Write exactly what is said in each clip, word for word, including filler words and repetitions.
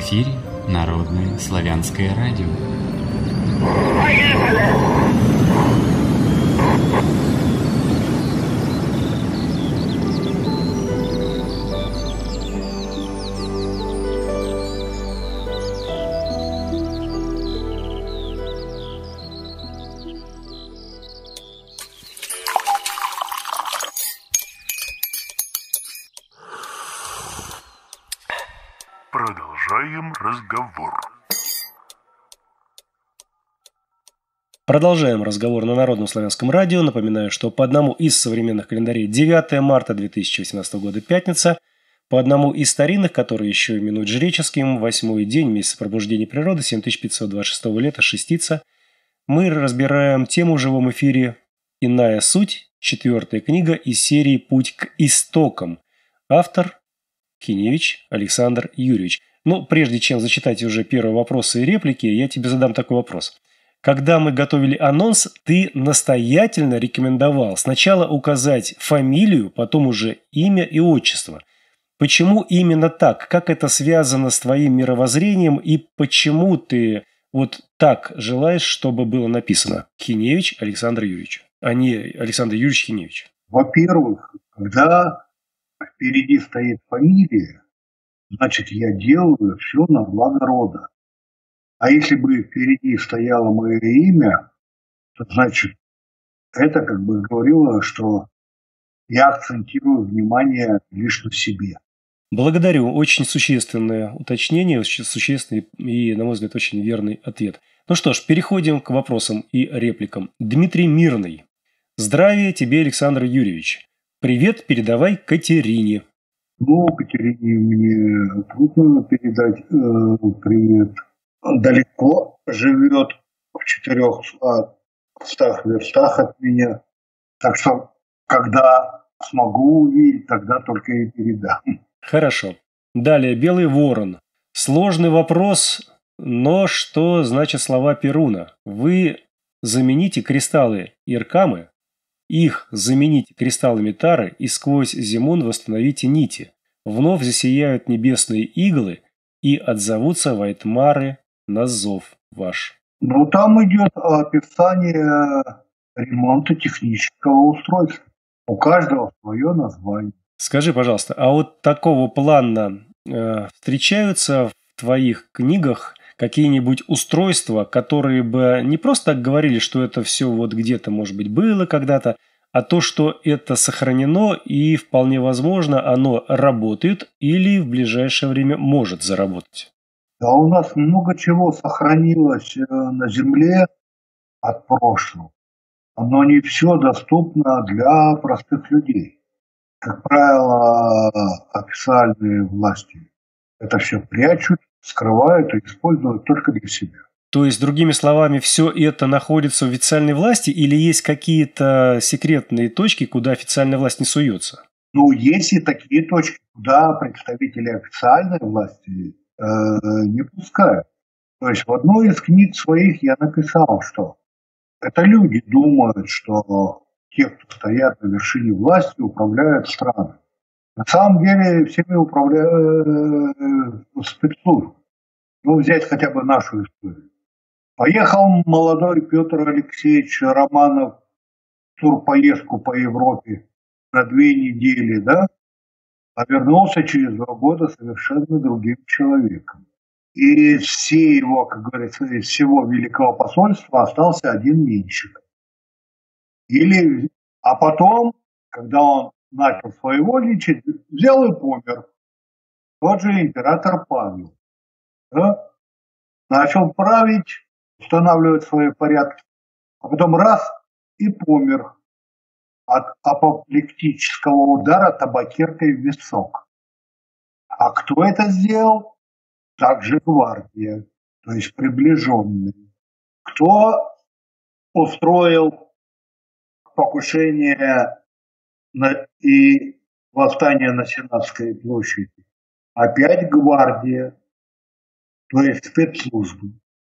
эфире Народное славянское радио. Продолжаем разговор. Продолжаем разговор на Народном славянском радио. Напоминаю, что по одному из современных календарей девятое марта две тысячи восемнадцатого года пятница, по одному из старинных, которые еще именуют жреческим, восьмой день месяца пробуждения природы, семь тысяч пятьсот двадцать шестого лета, шестица, мы разбираем тему в живом эфире «Иная суть», четвертая книга из серии «Путь к истокам». Автор Киневич Александр Юрьевич. Но прежде чем зачитать уже первые вопросы и реплики, я тебе задам такой вопрос. Когда мы готовили анонс, ты настоятельно рекомендовал сначала указать фамилию, потом уже имя и отчество. Почему именно так? Как это связано с твоим мировоззрением и почему ты вот так желаешь, чтобы было написано Киневич Александр Юрьевич, а не Александр Юрьевич Киневич? Во-первых, когда впереди стоит фамилия, значит, я делаю все на благо рода. А если бы впереди стояло мое имя, то, значит, это как бы говорило, что я акцентирую внимание лишь на себе. Благодарю. Очень существенное уточнение, очень существенный и, на мой взгляд, очень верный ответ. Ну что ж, переходим к вопросам и репликам. Дмитрий Мирный. Здравия тебе, Александр Юрьевич. Привет передавай Катерине. Ну, Катерине мне трудно передать э, привет. Далеко живет, в четырехстах верстах от меня. Так что, когда смогу увидеть, тогда только и передам. Хорошо. Далее, Белый Ворон. Сложный вопрос, но что значит слова Перуна? Вы замените кристаллы Иркамы, их замените кристаллами Тары и сквозь Зимун восстановите нити. Вновь засияют небесные иглы и отзовутся Вайтмары на зов ваш. Ну, там идет описание ремонта технического устройства. У каждого свое название. Скажи, пожалуйста, а вот такого плана э, встречаются в твоих книгах какие-нибудь устройства, которые бы не просто так говорили, что это все вот где-то, может быть, было когда-то, а то, что это сохранено и вполне возможно оно работает или в ближайшее время может заработать? Да, у нас много чего сохранилось на Земле от прошлого. Но не все доступно для простых людей. Как правило, официальные власти это все прячут, скрывают и используют только для себя. То есть, другими словами, все это находится в официальной власти или есть какие-то секретные точки, куда официальная власть не суется? Ну, есть и такие точки, куда представители официальной власти э, не пускают. То есть в одной из книг своих я написал, что это люди думают, что те, кто стоят на вершине власти, управляют страной. На самом деле всеми управляют э, спецслужбы. Ну, взять хотя бы нашу историю. Поехал молодой Петр Алексеевич Романов в турпоездку по Европе на две недели, да, а вернулся через два года совершенно другим человеком. И из всей его, как говорится, из всего великого посольства остался один Меньшик. Или, а потом, когда он начал своевольничать, взял и помер. Тот же император Павел. Да? Начал править, устанавливать свои порядки, а потом раз и помер от апоплектического удара табакеркой в висок. А кто это сделал? Также гвардия, то есть приближенные. Кто устроил покушение на, и восстание на Сенатской площади? Опять гвардия, то есть спецслужбы.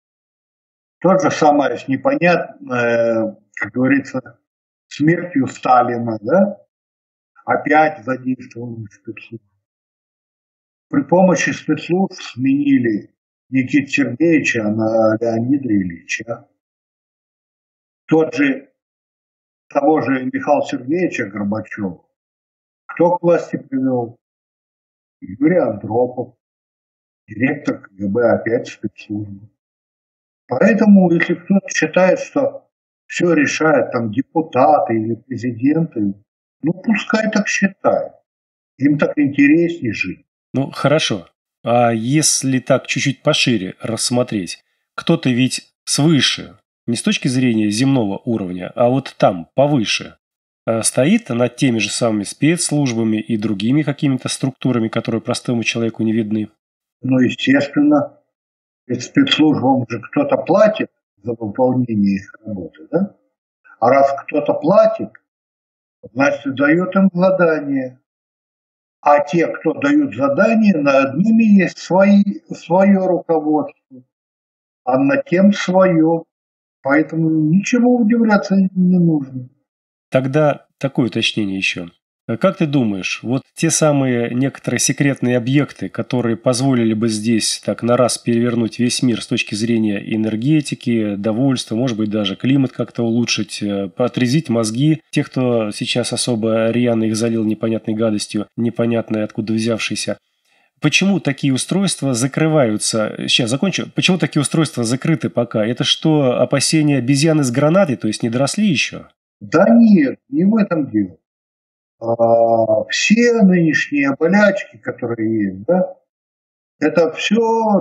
То же самое с непонятной, как говорится, смертью Сталина, да? Опять задействованы спецслужбы. при помощи спецслужб сменили Никиту Сергеевича на Леонида Ильича. Тот же, того же Михаила Сергеевича Горбачева, кто к власти привел? Юрий Андропов, директор КГБ, опять спецслужбы. Поэтому, если кто-то считает, что все решают там депутаты или президенты, ну пускай так считают. Им так интереснее жить. Ну, хорошо. А если так чуть-чуть пошире рассмотреть, кто-то ведь свыше, не с точки зрения земного уровня, а вот там, повыше, стоит над теми же самыми спецслужбами и другими какими-то структурами, которые простому человеку не видны? Ну, естественно. Ведь спецслужбам же кто-то платит за выполнение их работы, да? А раз кто-то платит, значит, дает им задание. А те, кто дают задания, над ними есть свои, свое руководство, а над тем свое. Поэтому ничему удивляться не нужно. Тогда такое уточнение еще. Как ты думаешь, вот те самые некоторые секретные объекты, которые позволили бы здесь так на раз перевернуть весь мир с точки зрения энергетики, довольства, может быть, даже климат как-то улучшить, отрезвить мозги тех, кто сейчас особо рьяно их залил непонятной гадостью, непонятной откуда взявшейся. Почему такие устройства закрываются? Сейчас закончу. Почему такие устройства закрыты пока? Это что, опасения обезьяны с гранатой, то есть не доросли еще? Да нет, не в этом дело. Все нынешние болячки, которые есть, да, это все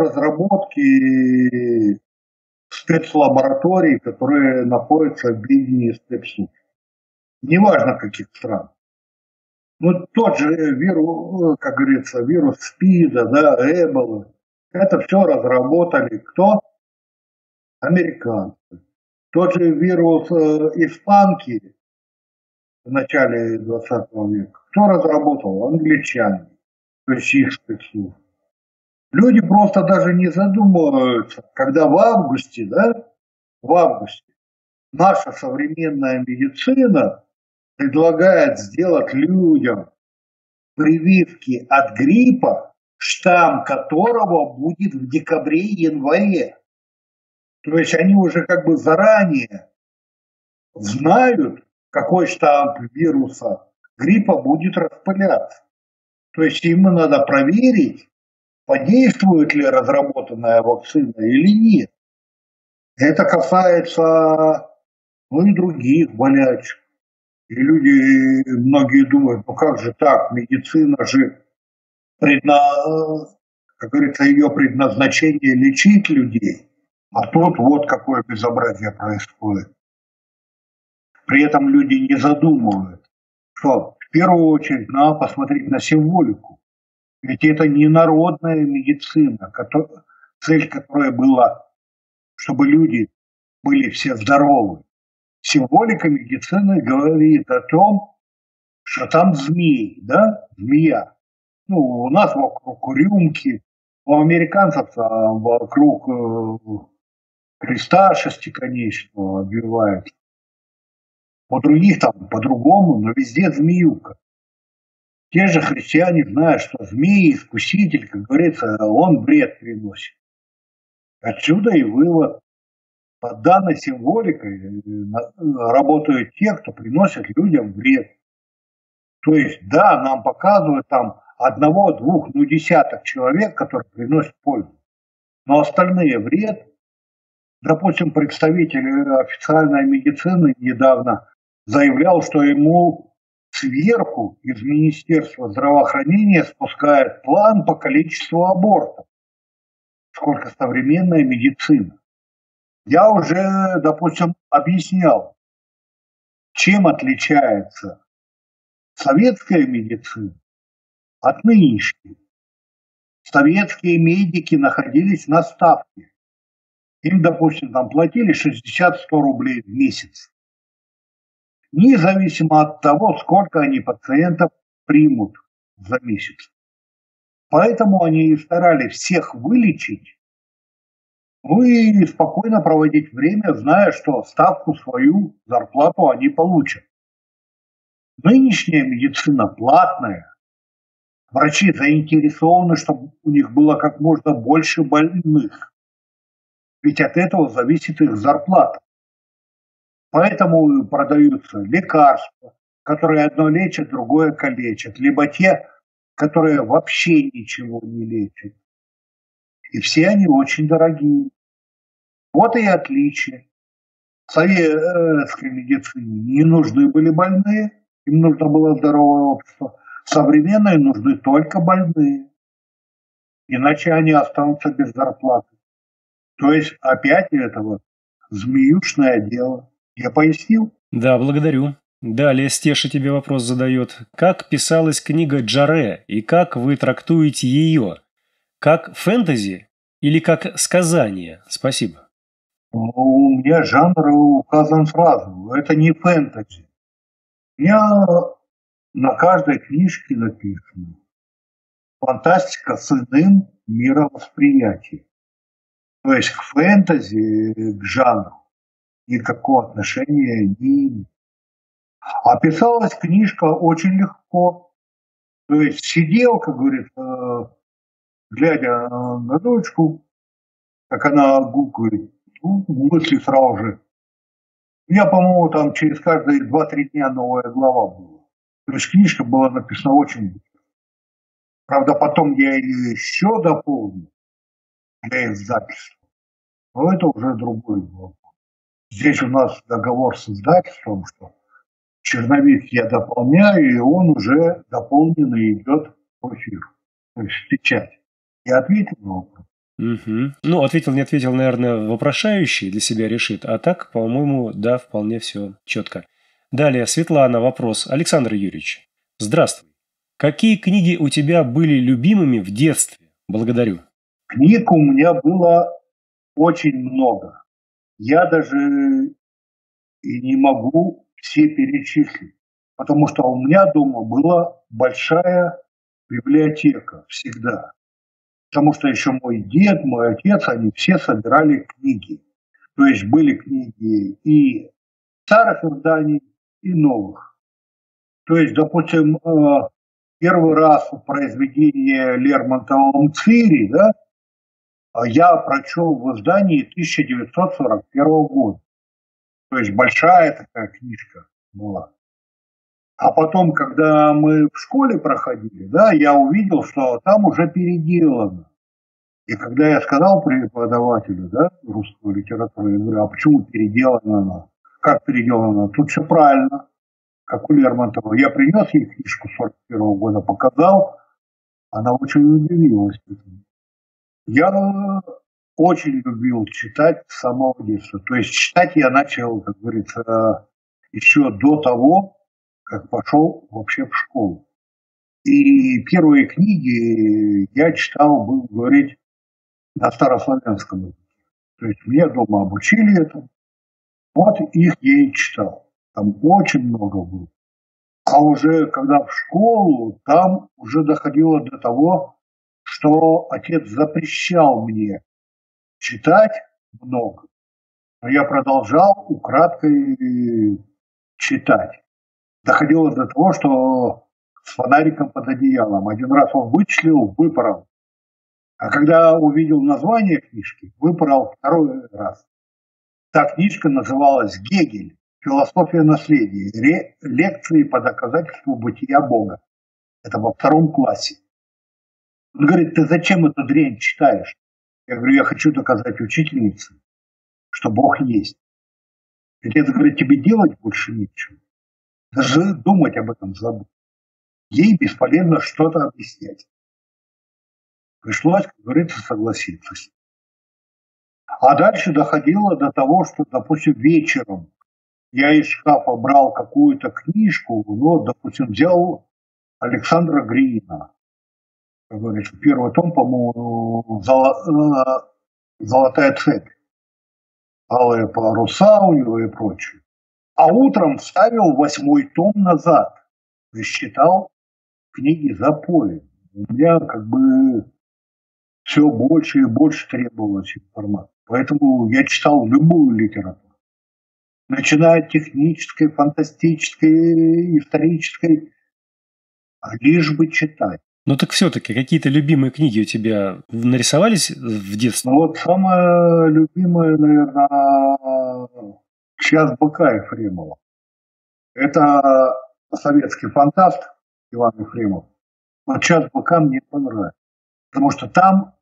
разработки спецлабораторий, которые находятся в ведении спецслужб. Неважно каких стран. Ну, тот же вирус, как говорится, вирус СПИДа, да, Эболы, это все разработали кто? Американцы. Тот же вирус испанки в начале двадцатого века. Кто разработал? Англичане. То есть их спецслужбы. Люди просто даже не задумываются, когда в августе, да, в августе наша современная медицина предлагает сделать людям прививки от гриппа, штамм которого будет в декабре-январе. То есть они уже как бы заранее знают, какой штамм вируса гриппа будет распыляться. То есть им надо проверить, подействует ли разработанная вакцина или нет. Это касается, ну, и других болячек. И люди, многие думают, ну как же так, медицина же, предна... как говорится, ее предназначение лечить людей, а тут вот какое безобразие происходит. При этом люди не задумывают, что в первую очередь надо посмотреть на символику. Ведь это не народная медицина, который, цель которой была, чтобы люди были все здоровы. Символика медицины говорит о том, что там змей, да, змея. Ну, у нас вокруг рюмки, у американцев там вокруг э, креста шестиконечного обвивается. У других там по-другому, но везде змеюка. Те же христиане знают, что змей, искуситель, как говорится, он бред приносит. Отсюда и вывод. Под данной символикой работают те, кто приносит людям вред. То есть, да, нам показывают там одного, двух, ну десяток человек, которые приносят пользу. Но остальные вред. Допустим, представитель официальной медицины недавно заявлял, что ему сверху из Министерства здравоохранения спускают план по количеству абортов. Сколько современная медицина. Я уже, допустим, объяснял, чем отличается советская медицина от нынешней. Советские медики находились на ставке. Им, допустим, там платили шестьдесят-сто рублей в месяц. Независимо от того, сколько они пациентов примут за месяц. Поэтому они и старались всех вылечить, ну и спокойно проводить время, зная, что ставку свою, зарплату они получат. Нынешняя медицина платная. Врачи заинтересованы, чтобы у них было как можно больше больных. Ведь от этого зависит их зарплата. Поэтому продаются лекарства, которые одно лечат, другое калечат. Либо те, которые вообще ничего не лечат. И все они очень дорогие. Вот и отличие. В советской медицине не нужны были больные, им нужно было здоровое общество. Современные нужны только больные. Иначе они останутся без зарплаты. То есть опять этого змеюшное дело. Я пояснил? Да, благодарю. Далее Стеша тебе вопрос задает. Как писалась книга Джаре и как вы трактуете ее? Как фэнтези или как сказание? Спасибо. У меня жанр указан сразу. Это не фэнтези. У меня на каждой книжке написано фантастика с иным мировосприятием. То есть к фэнтези, к жанру никакого отношения не имеет. А писалась книжка очень легко. То есть сидел, как говорится, глядя на дочку, как она гукает, ну, мысли сразу же. У меня, по-моему, там через каждые два-три дня новая глава была. То есть книжка была написана очень быстро. Правда, потом я ее еще дополнил для издательства. Но это уже другой вопрос. Здесь у нас договор с издательством, что черновик я дополняю, и он уже дополненный идет в эфир. То есть в печать. Я ответил на вопрос. Угу. Ну, ответил, не ответил, наверное, вопрошающий для себя решит. А так, по-моему, да, вполне все четко. Далее, Светлана, вопрос. Александр Юрьевич, здравствуй. Какие книги у тебя были любимыми в детстве? Благодарю. Книг у меня было очень много. Я даже и не могу все перечислить. Потому что у меня дома была большая библиотека всегда. Потому что еще мой дед, мой отец, они все собирали книги. То есть были книги и старых изданий, и новых. То есть, допустим, первый раз произведение Лермонтова «Мцири», да, я прочел в издании тысяча девятьсот сорок первого года. То есть большая такая книжка была. А потом, когда мы в школе проходили, да, я увидел, что там уже переделано. И когда я сказал преподавателю, да, русского литературы, я говорю, а почему переделана она? Как переделана? Тут все правильно, как у Лермонтова. Я принес ей книжку сорок первого года, показал, она очень удивилась. Я очень любил читать с самого детства. То есть читать я начал, как говорится, еще до того, как пошел вообще в школу. И первые книги я читал, будем говорить, на старославянском языке. То есть меня дома обучили этому. Вот их я и читал. Там очень много было. А уже когда в школу, там уже доходило до того, что отец запрещал мне читать много. Но я продолжал украдкой читать. Доходило до того, что с фонариком под одеялом. Один раз он вычислил, выпорол. А когда увидел название книжки, выпорол второй раз. Та книжка называлась «Гегель. Философия наследия. Ре- лекции по доказательству бытия Бога». Это во втором классе. Он говорит, ты зачем эту дрянь читаешь? Я говорю, я хочу доказать учительнице, что Бог есть. Отец говорит, тебе делать больше нечего. Даже думать об этом забыл. Ей бесполезно что-то объяснять. Пришлось, как говорится, согласиться. А дальше доходило до того, что, допустим, вечером я из шкафа брал какую-то книжку, ну, допустим, взял Александра Грина. Как говорится, первый том, по-моему, «Золотая цепь». Алые паруса у него и прочее. А утром вставил восьмой том назад. И считал книги запоем. У меня как бы все больше и больше требовалось информации. Поэтому я читал любую литературу. Начиная от технической, фантастической, исторической, лишь бы читать. Ну так все-таки какие-то любимые книги у тебя нарисовались в детстве? Ну вот самое любимое, наверное, «Час быка» Ефремова. Это советский фантаст Иван Ефремов. Но «Час быка» мне понравился. Потому что там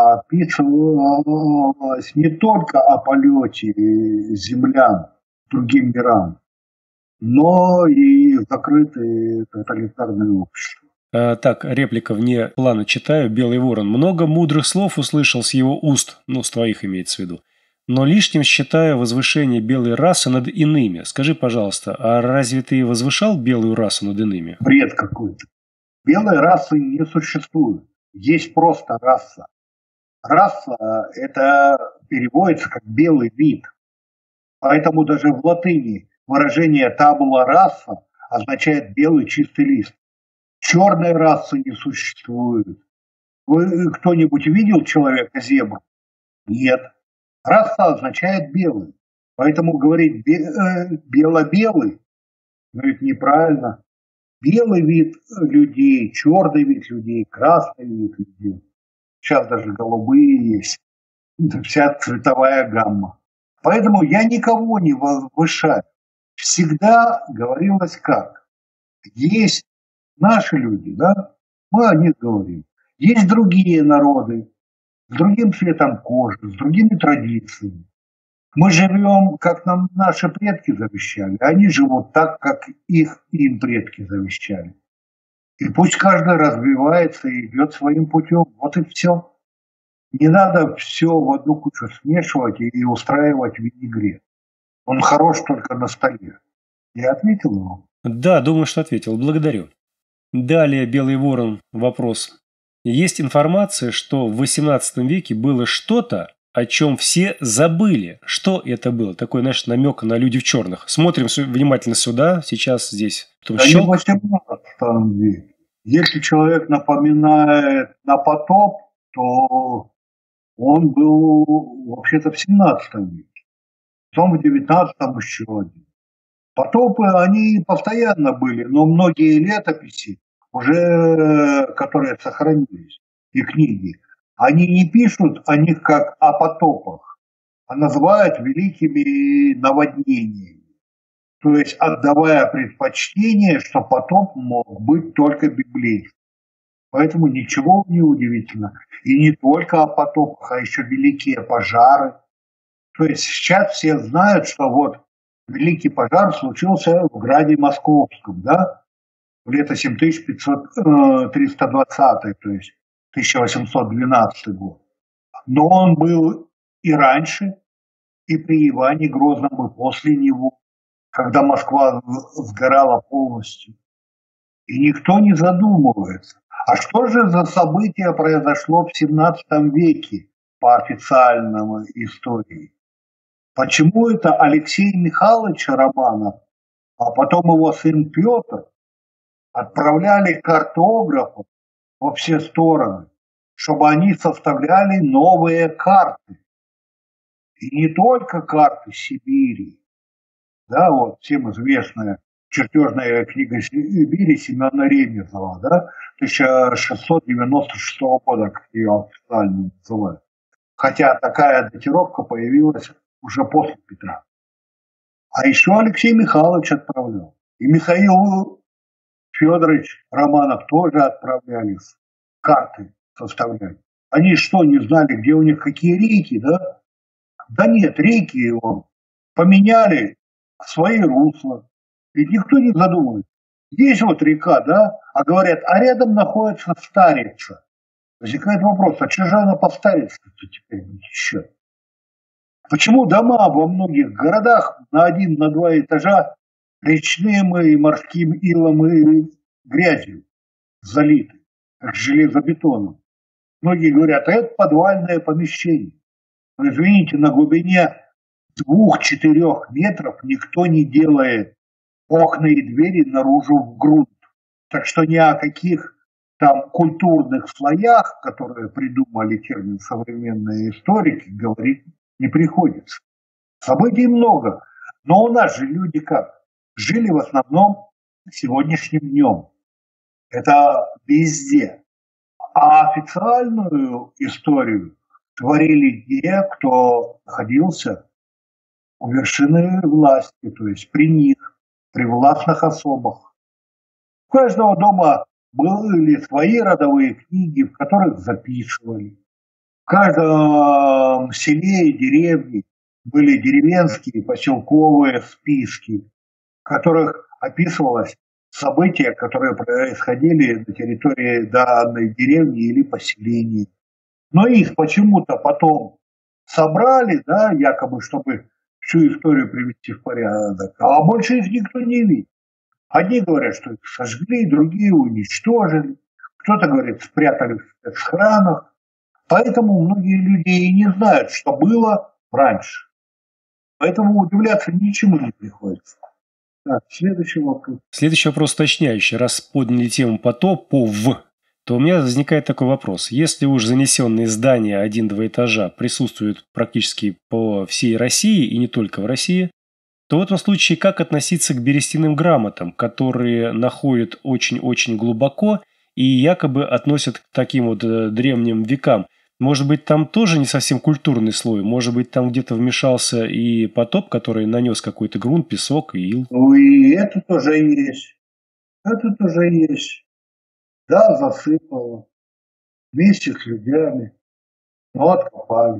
описывалось не только о полете землян к другим мирам, но и закрытые тоталитарные общества. А, так, реплика вне плана читаю. «Белый ворон. Много мудрых слов услышал с его уст». Ну, с твоих имеется в виду. «Но лишним считаю возвышение белой расы над иными». Скажи, пожалуйста, а разве ты возвышал белую расу над иными? Бред какой-то. Белой расы не существует. Есть просто раса. Раса – это переводится как белый вид. Поэтому даже в латыни выражение «табула раса» означает белый чистый лист. Черной расы не существует. Вы кто-нибудь видел человека-зебру? Нет. Раса означает белый. Поэтому говорить бело-белый, говорит неправильно. Белый вид людей, черный вид людей, красный вид людей. Сейчас даже голубые есть. Это вся цветовая гамма. Поэтому я никого не возвышаю. Всегда говорилось как? Есть наши люди, да? Мы о них говорим. Есть другие народы с другим цветом кожи, с другими традициями. Мы живем, как нам наши предки завещали. Они живут так, как их им предки завещали. И пусть каждый развивается и идет своим путем. Вот и все. Не надо все в одну кучу смешивать и устраивать винегрет. Он хорош только на столе. Я ответил ему? Да, думаю, что ответил. Благодарю. Далее, «Белый ворон», вопрос. Есть информация, что в восемнадцатом веке было что-то, о чем все забыли. Что это было? Такой, знаешь, намек на люди в черных. Смотрим внимательно сюда, сейчас здесь. Потом да щелк. Не в восемнадцатом веке. Если человек напоминает на потоп, то он был вообще-то в семнадцатом веке. Потом в девятнадцатом еще один. Потопы, они постоянно были, но многие летописи, уже которые сохранились, и книги, они не пишут о них как о потопах, а называют великими наводнениями. То есть отдавая предпочтение, что потоп мог быть только библейским. Поэтому ничего не удивительно. И не только о потопах, а еще великие пожары. То есть сейчас все знают, что вот великий пожар случился в граде Московском, да, в лето семь тысяч триста двадцатый, то есть тысяча восемьсот двенадцатый год. Но он был и раньше, и при Иване Грозном, и после него, когда Москва сгорала полностью. И никто не задумывается. А что же за событие произошло в семнадцатом веке по официальной истории? Почему это Алексей Михайлович Романов, а потом его сын Петр, отправляли картографов во все стороны, чтобы они составляли новые карты? И не только карты Сибири. Да, вот всем известная чертежная книга Сибири Семена Ремезова, да, тысяча шестьсот девяносто шестого года, как ее официально называют. Хотя такая датировка появилась уже после Петра. А еще Алексей Михайлович отправлял. И Михаил Федорович Романов тоже отправлялись карты составлять. Они что, не знали, где у них какие реки, да? Да нет, реки его поменяли в свои русла. Ведь никто не задумывается. Есть вот река, да, а говорят, а рядом находится Старица. Возникает вопрос, а что же она по Старице-то теперь не течет? Почему дома во многих городах на один, на два этажа речным и морским илом и грязью залиты, как железобетоном? Многие говорят, а это подвальное помещение. Но, извините, на глубине двух-четырех метров никто не делает окна и двери наружу в грунт. Так что ни о каких там культурных слоях, которые придумали термин современные историки, говорить не приходится. Событий много, но у нас же люди как? Жили в основном сегодняшним днем. Это везде. А официальную историю творили те, кто находился у вершины власти, то есть при них, при властных особах. У каждого дома были свои родовые книги, в которых записывали. В каждом селе и деревне были деревенские поселковые списки, в которых описывалось события, которые происходили на территории данной деревни или поселения. Но их почему-то потом собрали, да, якобы, чтобы всю историю привести в порядок, а больше их никто не видит. Одни говорят, что их сожгли, другие уничтожили, кто-то говорит, спрятали в спецхранах. Поэтому многие люди и не знают, что было раньше. Поэтому удивляться ничему не приходится. Так, следующий вопрос. Следующий вопрос уточняющий. Раз подняли тему потопов, то у меня возникает такой вопрос. Если уж занесенные здания один-два этажа присутствуют практически по всей России и не только в России, то в этом случае как относиться к берестяным грамотам, которые находят очень-очень глубоко и якобы относят к таким вот древним векам? Может быть, там тоже не совсем культурный слой? Может быть, там где-то вмешался и потоп, который нанес какой-то грунт, песок и ил? Ну и это тоже есть. Это тоже есть. Да, засыпало. Вместе с людьми. Но откопали.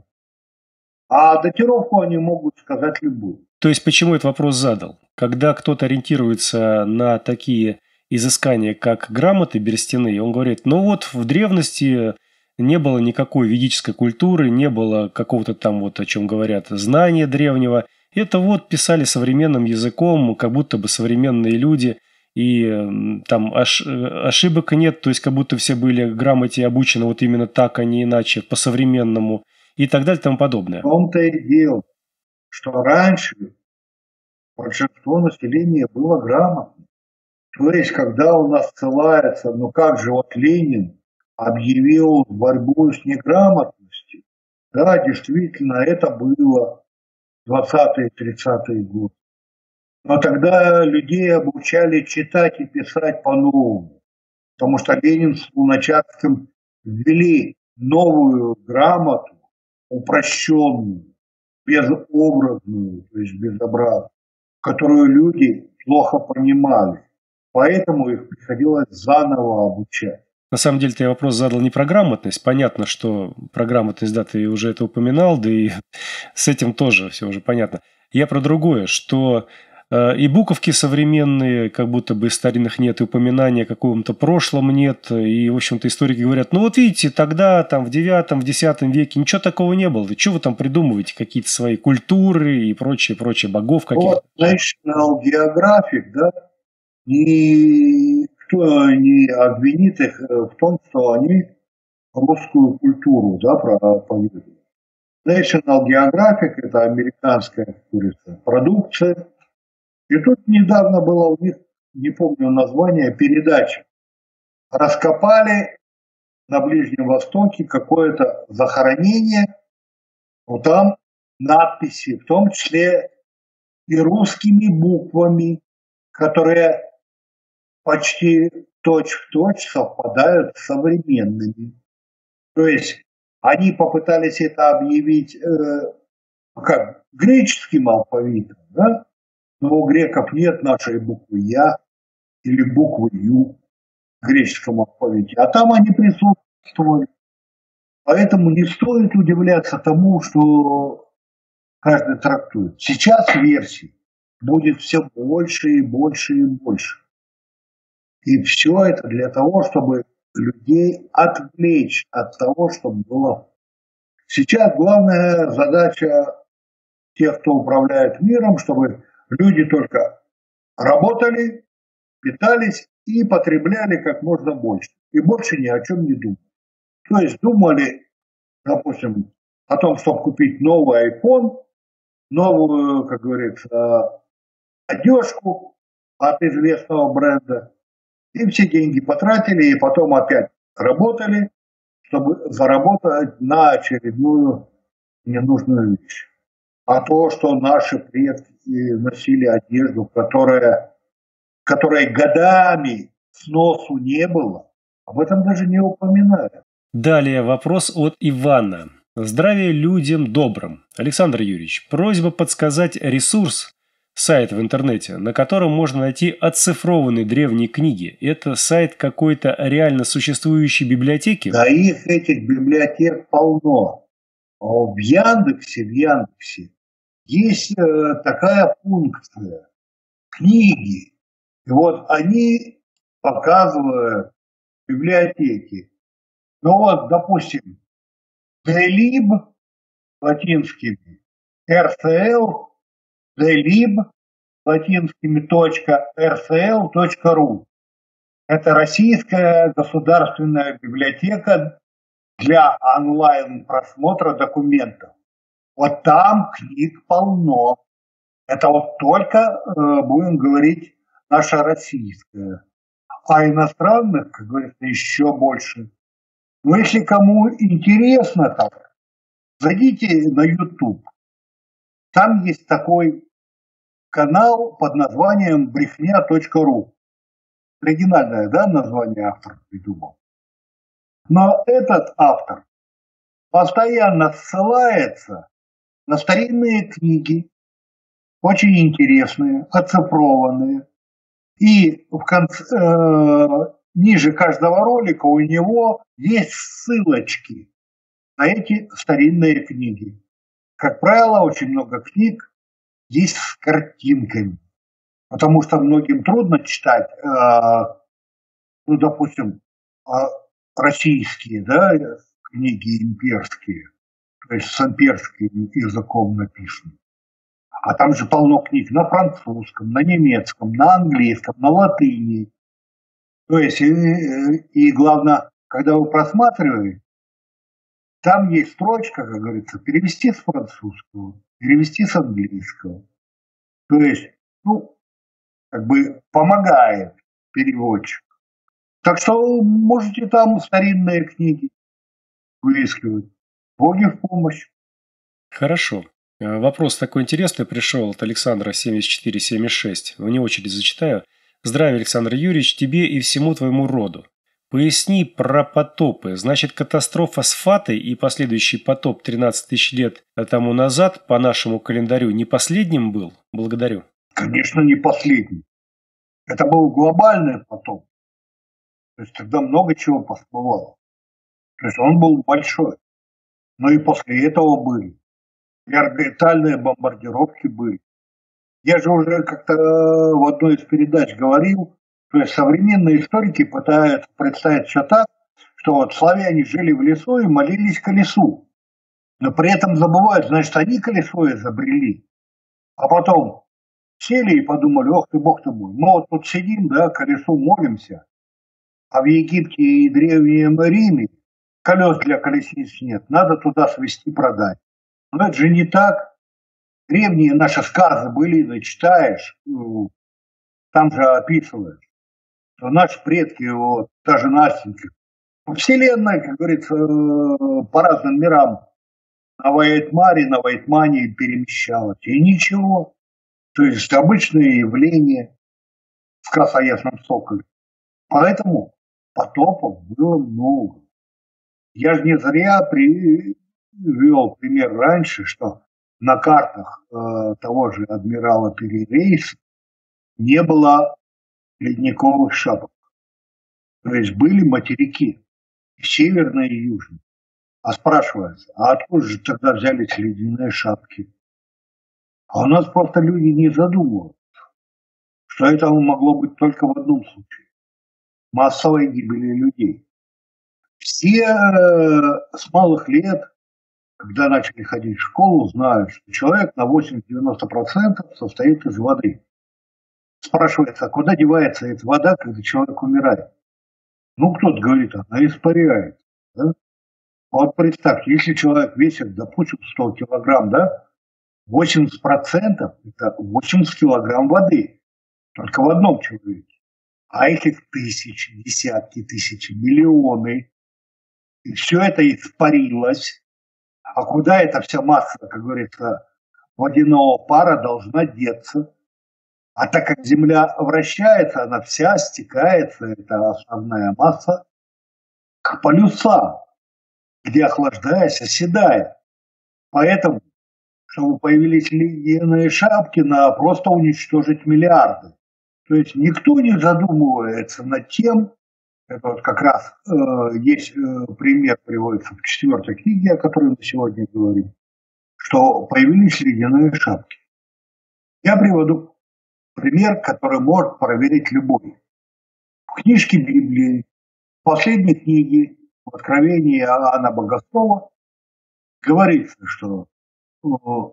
А датировку они могут сказать любую. То есть, почему этот вопрос задал? Когда кто-то ориентируется на такие изыскания, как грамоты берестяные, он говорит, ну вот в древности не было никакой ведической культуры, не было какого-то там, вот о чем говорят, знания древнего. Это вот писали современным языком, как будто бы современные люди, и там ош- ошибок нет, то есть как будто все были грамоте обучены вот именно так, а не иначе, по-современному, и так далее и тому подобное. В том-то и дело, что раньше большинство населения было грамотным. То есть, когда у нас ссылается, ну как же вот Ленин объявил борьбу с неграмотностью, да, действительно, это было двадцатые-тридцатые годы. Но тогда людей обучали читать и писать по-новому, потому что Ленин с Луначарским ввели новую грамоту, упрощенную, безобразную, то есть безобразную, которую люди плохо понимали. Поэтому их приходилось заново обучать. На самом деле, ты вопрос задал не про грамотность. Понятно, что про грамотность, да, ты уже это упоминал, да и с этим тоже все уже понятно. Я про другое, что э, и буковки современные, как будто бы старинных нет, и упоминания о каком-то прошлом нет. И, в общем-то, историки говорят, ну вот видите, тогда, там, в девятом, в десятом веке ничего такого не было. Да что вы там придумываете? Какие-то свои культуры и прочее, прочее, богов каких-то. Вот National Geographic, да, никто не обвинит их в том, что они русскую культуру, да, проповедуют. National Geographic – это американская, как говорится, продукция. И тут недавно была у них, не помню название, передача. Раскопали на Ближнем Востоке какое-то захоронение, вот там надписи, в том числе и русскими буквами, которые почти точь-в-точь совпадают с современными. То есть они попытались это объявить э, как греческим алфавитом, да? Но у греков нет нашей буквы Я или буквы Ю в греческом алфавите, а там они присутствовали. Поэтому не стоит удивляться тому, что каждый трактует. Сейчас версий будет все больше и больше и больше. И все это для того, чтобы людей отвлечь от того, что было. Сейчас главная задача тех, кто управляет миром, чтобы люди только работали, питались и потребляли как можно больше. И больше ни о чем не думали. То есть думали, допустим, о том, чтобы купить новый iPhone, новую, как говорится, одежку от известного бренда. И все деньги потратили, и потом опять работали, чтобы заработать на очередную ненужную вещь. А то, что наши предки носили одежду, которая, которой годами сносу не было, Об этом даже не упоминают. Далее вопрос от Ивана. Здравия людям добрым. Александр Юрьевич, просьба подсказать ресурс, сайт в интернете, на котором можно найти оцифрованные древние книги. Это сайт какой-то реально существующей библиотеки? Да их, этих библиотек полно. В Яндексе, в Яндексе есть э, такая функция. Книги. И вот они показывают библиотеки. Ну вот, допустим, Делиб латинскими, эр си эл, Делиб латинскими точка эр си эл точка ру. Это Российская государственная библиотека для онлайн-просмотра документов. Вот там книг полно. Это вот только, э, будем говорить, наша российская. А иностранных, как говорится, еще больше. Но если кому интересно так, зайдите на YouTube. Там есть такой канал под названием брехня точка ру. Оригинальное, да, название автор придумал. Но этот автор постоянно ссылается на старинные книги, очень интересные, оцифрованные. И в конце, э, ниже каждого ролика у него есть ссылочки на эти старинные книги. Как правило, очень много книг есть с картинками, потому что многим трудно читать, э, ну, допустим, э, российские, да, книги имперские, то есть с имперским языком написаны. А там же полно книг на французском, на немецком, на английском, на латыни. То есть, и, и главное, когда вы просматриваете, там есть строчка, как говорится, перевести с французского, перевести с английского. То есть, ну, как бы помогает переводчик. Так что можете там старинные книги выискивать. Боги в помощь. Хорошо. Вопрос такой интересный пришел от Александра семьдесят четыре семьдесят шесть. Вне очередь зачитаю. Здравия, Александр Юрьевич, тебе и всему твоему роду. Поясни про потопы. Значит, катастрофа с Фатой и последующий потоп тринадцать тысяч лет тому назад по нашему календарю не последним был? Благодарю. Конечно, не последний. Это был глобальный потоп. То есть тогда много чего всплывало. То есть он был большой. Но и после этого были. И орбитальные бомбардировки были. Я же уже как-то в одной из передач говорил, то есть современные историки пытаются представить все так, что вот славяне жили в лесу и молились колесу. Но при этом забывают, значит, они колесо изобрели. А потом сели и подумали, ох ты, бог ты мой, мы вот тут сидим, да, колесу молимся, а в Египте и Древнем Риме колес для колесниц нет, надо туда свести продать. Но это же не так. Древние наши сказы были, да, читаешь, там же описывают, что наши предки, вот, даже Настенька, Вселенная, как говорится, по разным мирам на Вайтмаре, на Вайтмане перемещалась. И ничего. То есть обычное явление в красоясном соколе. Поэтому потопов было много. Я же не зря привел пример раньше, что на картах э, того же адмирала Перерейса не было ледниковых шапок. То есть были материки, северные и южные. А спрашивается, а откуда же тогда взялись ледяные шапки? А у нас просто люди не задумываются, что это могло быть только в одном случае. Массовой гибели людей. Все э, с малых лет, когда начали ходить в школу, знают, что человек на восемьдесят-девяносто процентов состоит из воды. Спрашивается, а куда девается эта вода, когда человек умирает? Ну, кто-то говорит, она испаряется. Да? Вот представьте, если человек весит, допустим, сто килограмм, да, восемьдесят процентов это восемьдесят килограмм воды. Только в одном человеке. А этих тысячи, десятки тысяч, миллионы. И все это испарилось. А куда эта вся масса, как говорится, водяного пара должна деться? А так как Земля вращается, она вся стекается, это основная масса, к полюсам, где, охлаждаясь, оседает. Поэтому, чтобы появились ледяные шапки, надо просто уничтожить миллиарды. То есть никто не задумывается над тем, это вот как раз э, есть э, пример, приводится в четвертой книге, о которой мы сегодня говорим, что появились ледяные шапки. Я приведу пример, который может проверить любой. В книжке Библии, в последней книге, в Откровении Иоанна Богослова, говорится, что э,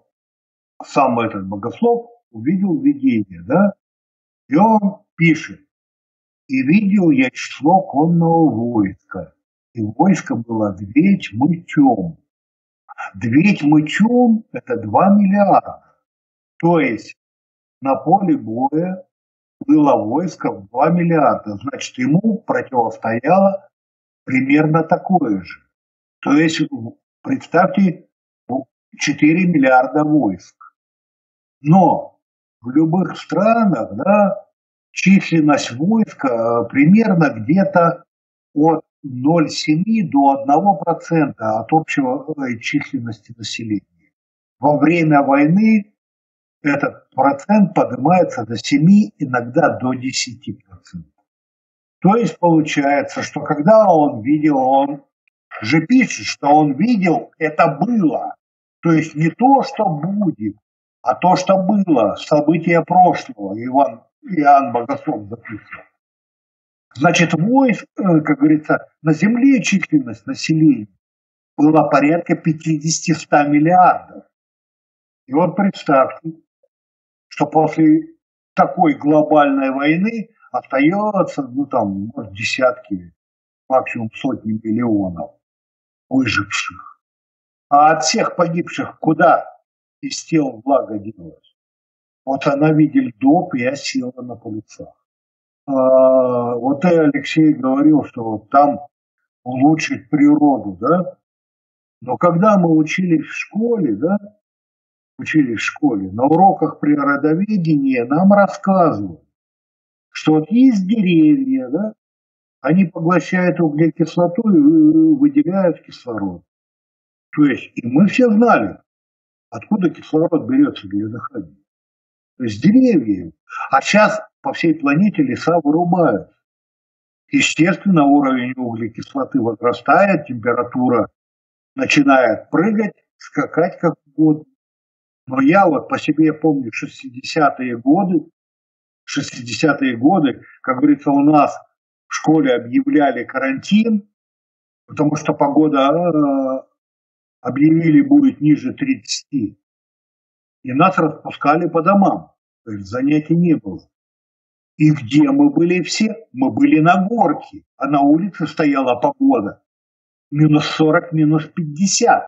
сам этот богослов увидел видение, да, и он пишет: «И видел я число конного войска, и войско было две тьмы тем». Две тьмы тем – это два миллиарда. То есть на поле боя было войско в два миллиарда. Значит, ему противостояло примерно такое же. То есть представьте, четыре миллиарда войск. Но в любых странах, да, численность войска примерно где-то от ноль целых семь десятых до одного процента от общего численности населения. Во время войны этот процент поднимается до семи, иногда до десяти процентов. То есть получается, что когда он видел, он же пишет, что он видел, это было. То есть не то, что будет, а то, что было, события прошлого. Иван, Иоанн Богослов записывал. Значит, войск, как говорится, на земле численность населения была порядка пятьдесят-сто миллиардов. И вот представьте, что после такой глобальной войны остается, ну там, может, десятки, максимум сотни миллионов выживших. А от всех погибших куда из тел влага делась? Вот она видела доп и осела на полюсах. А, вот и Алексей говорил, что вот там улучшить природу, да? Но когда мы учились в школе, да, учились в школе, на уроках природоведения нам рассказывают, что вот есть деревья, да, они поглощают углекислоту и выделяют кислород. То есть, и мы все знали, откуда кислород берется для дыхания. То есть деревья. А сейчас по всей планете леса вырубают. Естественно, уровень углекислоты возрастает, температура начинает прыгать, скакать как угодно. Но я вот по себе помню шестидесятые годы, шестидесятые годы, как говорится, у нас в школе объявляли карантин, потому что погода объявили будет ниже тридцати. И нас распускали по домам. То есть занятий не было. И где мы были все? Мы были на горке, а на улице стояла погода. минус сорок, минус пятьдесят.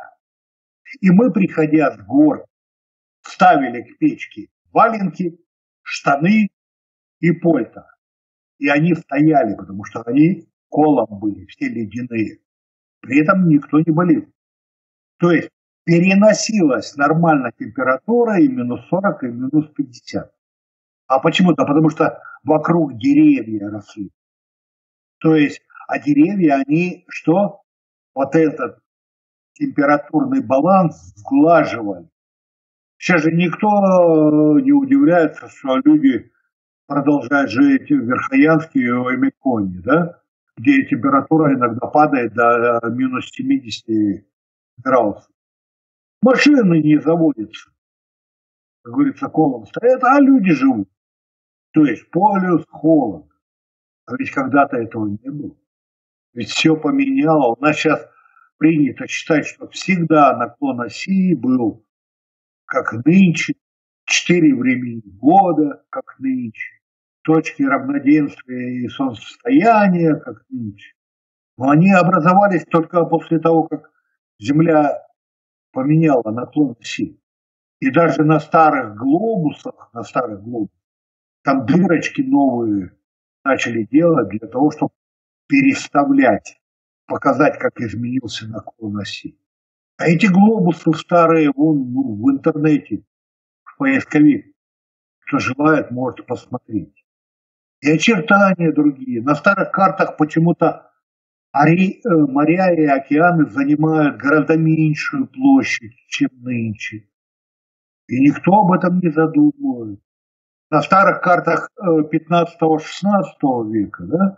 И мы, приходя с гор, ставили к печке валенки, штаны и пальто. И они стояли, потому что они колом были, все ледяные. При этом никто не болел. То есть переносилась нормально температура и минус сорок, и минус пятьдесят. А почему? Да потому что вокруг деревья росли. То есть, а деревья, они что? Вот этот температурный баланс сглаживали. Сейчас же никто не удивляется, что люди продолжают жить в Верхоянске и в Эмиконе, да? Где температура иногда падает до минус семидесяти градусов. Машины не заводятся. Как говорится, колом стоят, а люди живут. То есть полюс холод. А ведь когда-то этого не было. Ведь все поменяло. У нас сейчас принято считать, что всегда наклон оси был как нынче, четыре времени года, как нынче, точки равноденствия и солнцестояния, как нынче. Но они образовались только после того, как Земля поменяла наклон оси. И даже на старых глобусах, на старых глобусах, там дырочки новые начали делать для того, чтобы переставлять, показать, как изменился наклон оси. А эти глобусы старые, вон в интернете, в поисковик, кто желает, может посмотреть. И очертания другие. На старых картах почему-то А ре- э, моря и океаны занимают гораздо меньшую площадь, чем нынче. И никто об этом не задумывает. На старых картах пятнадцатого-шестнадцатого века, да,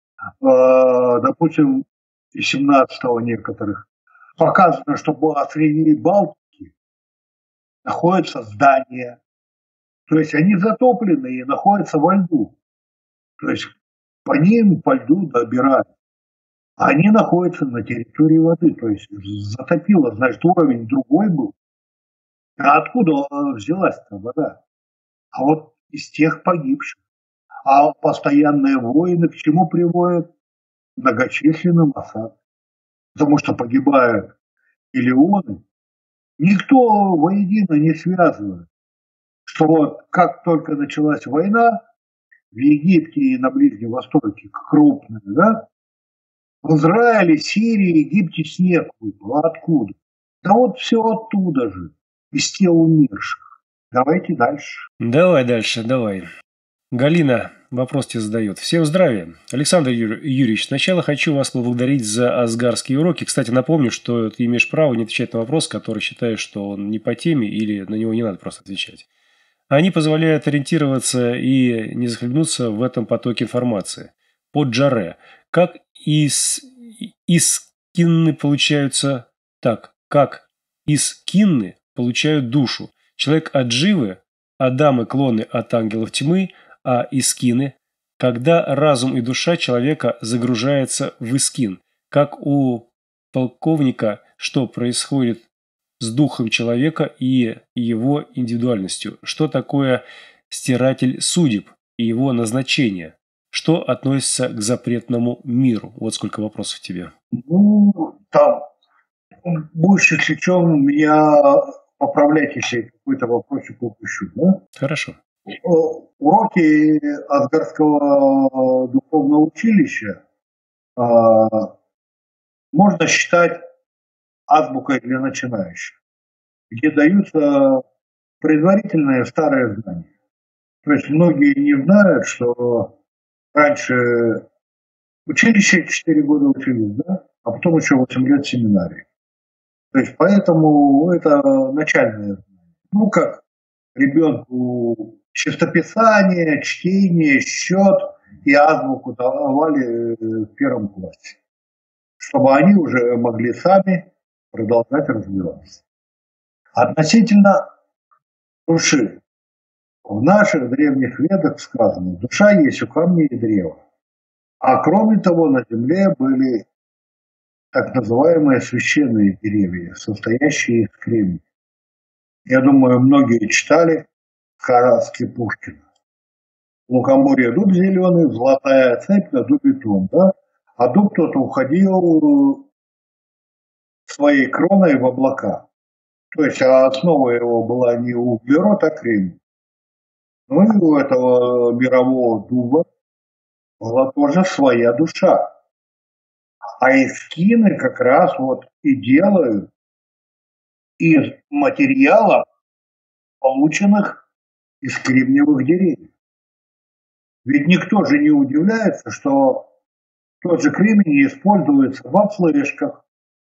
э, допустим, и семнадцатого некоторых, показано, что среди Балтики находятся здания. То есть они затоплены и находятся во льду. То есть по ним, по льду добирают. А они находятся на территории воды. То есть затопило, значит, уровень другой был. А откуда взялась-то вода? А вот из тех погибших. А постоянные войны к чему приводят? Многочисленным осадкам. Потому что погибают миллионы. Никто воедино не связывает, что вот как только началась война, в Египте и на Ближнем Востоке, крупная, да, в Израиле, Сирии, Египте снег выпал. А откуда? Да вот все оттуда же, из тел умерших. Давайте дальше. Давай дальше, давай. Галина вопрос тебе задает. Всем здравия. Александр Юр- Юрьевич, сначала хочу вас поблагодарить за асгарские уроки. Кстати, напомню, что ты имеешь право не отвечать на вопрос, который считаешь, что он не по теме или на него не надо просто отвечать. Они позволяют ориентироваться и не захлебнуться в этом потоке информации. По Джаре. Как из, из кинны получаются... Так, как из кинны получают душу. Человек от Дживы, Адамы клоны от ангелов тьмы, а Искины, когда разум и душа человека загружаются в Искин, как у полковника, что происходит с духом человека и его индивидуальностью, что такое стиратель судеб и его назначение, что относится к запретному миру. Вот сколько вопросов тебе. Ну, там больше, если чем, меня поправлять, если какой-то вопросик упущу, да? Хорошо. Уроки Асгарского духовного училища а, можно считать азбукой для начинающих, где даются предварительные старые знания. То есть многие не знают, что раньше училище четыре года учились, да, а потом еще восемь лет семинарии. То есть поэтому это начальное знание. Ну как ребенку чистописание, чтение, счет и азбуку давали в первом классе, чтобы они уже могли сами продолжать развиваться. Относительно души. В наших древних ведах сказано, душа есть у камня и древа. А кроме того, на земле были так называемые священные деревья, состоящие из кремния. Я думаю, многие читали сказки Пушкина. В лукоморье дуб зеленый, золотая цепь на дубе том, да? А дуб тот уходил своей кроной в облака. То есть основа его была не углерод, а кремний. Ну и у этого мирового дуба была тоже своя душа. А эскины как раз вот и делают из материалов, полученных из кремниевых деревьев. Ведь никто же не удивляется, что тот же кремний используется во флешках,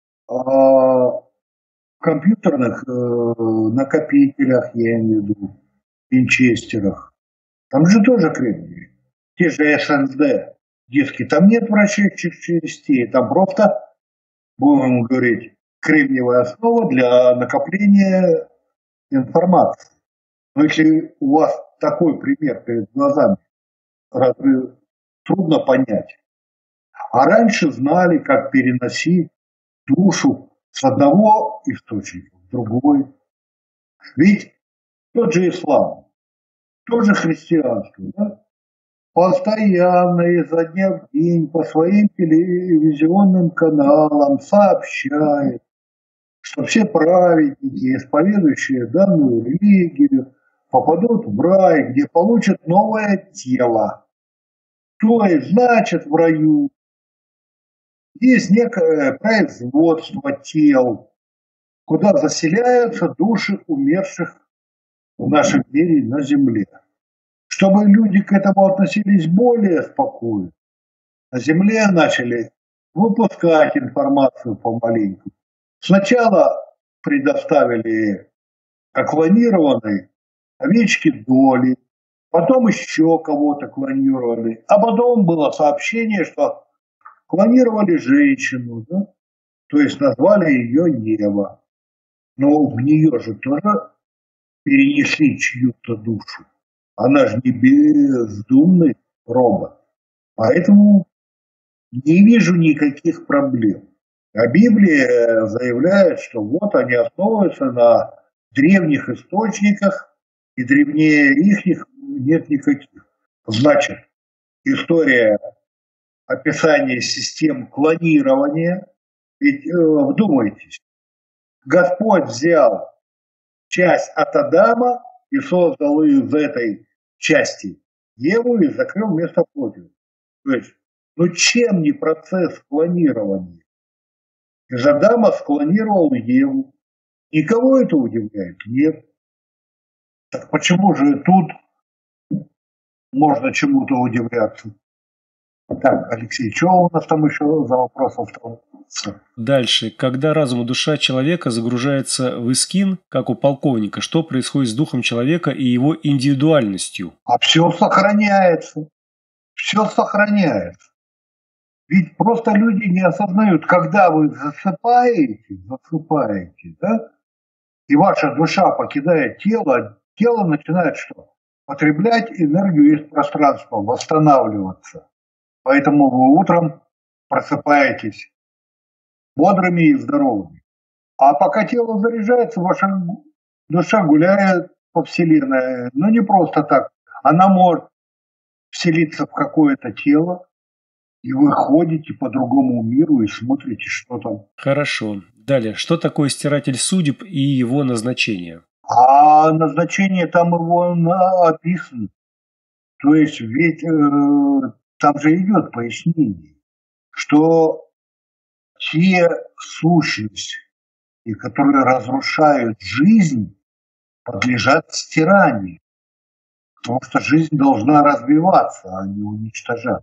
в компьютерных накопителях, я имею в виду, винчестерах. Там же тоже кремний. Те же эс эс ди диски, там нет вращающих частей, там просто, будем говорить, кремниевая основа для накопления информации. Но если у вас такой пример перед глазами, разве трудно понять? А раньше знали, как переносить душу с одного источника в другой. Ведь тот же ислам, тот же христианство, да? Постоянно изо дня в день по своим телевизионным каналам сообщает, что все праведники, исповедующие данную религию, попадут в рай, где получат новое тело. То есть, значит, в раю есть некое производство тел, куда заселяются души умерших в нашем мире на земле. Чтобы люди к этому относились более спокойно, на земле начали выпускать информацию помаленьку. Сначала предоставили клонированной овечки Доли, потом еще кого-то клонировали, а потом было сообщение, что клонировали женщину, да? То есть назвали ее Ева. Но в нее же тоже перенесли чью-то душу. Она же не бездумный робот. Поэтому не вижу никаких проблем. А Библия заявляет, что вот они основываются на древних источниках, и древнее их нет никаких. Значит, история описания систем клонирования, ведь э, вдумайтесь, Господь взял часть от Адама и создал из этой части Еву и закрыл место плотью. То есть, ну чем не процесс клонирования? Из Адама склонировал Еву. Никого это удивляет? Нет. Так почему же тут можно чему-то удивляться? Так, Алексей, что у нас там еще за вопрос остался? Дальше. Когда разум и душа человека загружается в Искин, как у полковника, что происходит с духом человека и его индивидуальностью? А все сохраняется. Все сохраняется. Ведь просто люди не осознают, когда вы засыпаете, засыпаете, да, и ваша душа покидает тело, тело начинает что? Потреблять энергию из пространства, восстанавливаться. Поэтому вы утром просыпаетесь бодрыми и здоровыми. А пока тело заряжается, ваша душа гуляет по Вселенной. Но не просто так. Она может вселиться в какое-то тело, и вы ходите по другому миру и смотрите, что там. Хорошо. Далее. Что такое стиратель судеб и его назначение? А назначение там его описано. То есть ведь э, там же идет пояснение, что те сущности, которые разрушают жизнь, подлежат стиранию. Потому что жизнь должна развиваться, а не уничтожаться.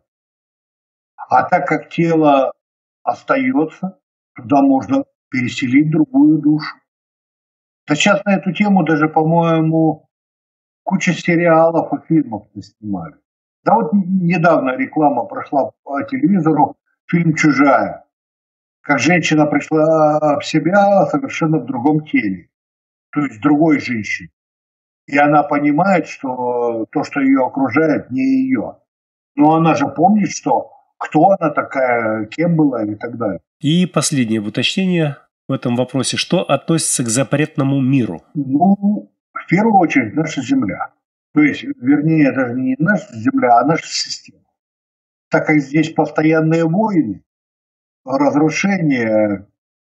А так как тело остается, туда можно переселить другую душу. Да сейчас на эту тему даже, по-моему, куча сериалов и фильмов снимали. Да вот недавно реклама прошла по телевизору, фильм «Чужая». Как женщина пришла в себя совершенно в другом теле. То есть другой женщине. И она понимает, что то, что ее окружает, не ее. Но она же помнит, что кто она такая, кем была и так далее. И последнее уточнение в этом вопросе. Что относится к запретному миру? Ну, в первую очередь, наша Земля. То есть, вернее, даже не наша Земля, а наша система. Так как здесь постоянные войны, разрушения,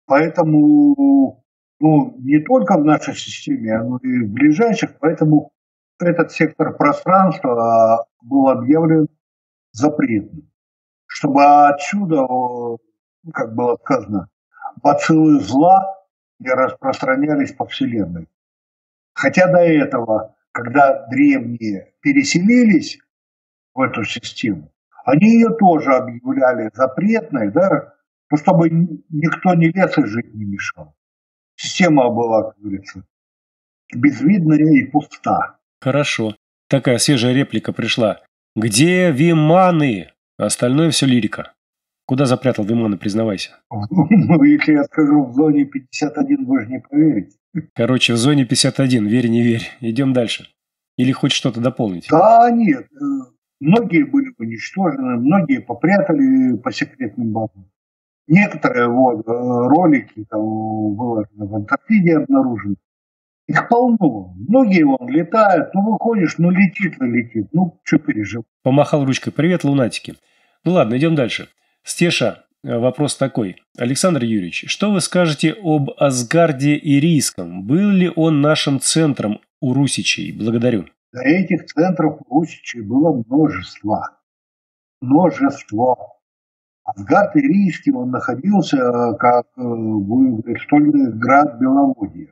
поэтому ну, не только в нашей системе, но и в ближайших, поэтому этот сектор пространства был объявлен запретным. Чтобы отсюда, ну, как было сказано, бациллы зла не распространялись по Вселенной. Хотя до этого, когда древние переселились в эту систему, они ее тоже объявляли запретной, да, ну, чтобы никто не лез и жить не мешал. Система была, как говорится, безвидная и пуста. Хорошо. Такая свежая реплика пришла. Где Виманы? Остальное все лирика. Куда запрятал Виманы, признавайся? Ну, если я скажу в зоне пятьдесят один, вы же не поверите. Короче, в зоне пятьдесят один, верь, не верь. Идем дальше. Или хоть что-то дополнить? Да нет. Многие были уничтожены, многие попрятали по секретным базам. Некоторые вот ролики там выложены в Антарктиде обнаружены. Их полно. Многие вон летают, ну выходишь, ну летит и летит. Ну, что пережил. Помахал ручкой. Привет, лунатики. Ну ладно, идем дальше. Стеша, вопрос такой. Александр Юрьевич, что вы скажете об Асгарде Ирийском? Был ли он нашим центром у русичей? Благодарю. Да этих центров у русичей было множество. Множество. Асгард Ирийский, он находился как, будем говорить, стольный град Беловодья.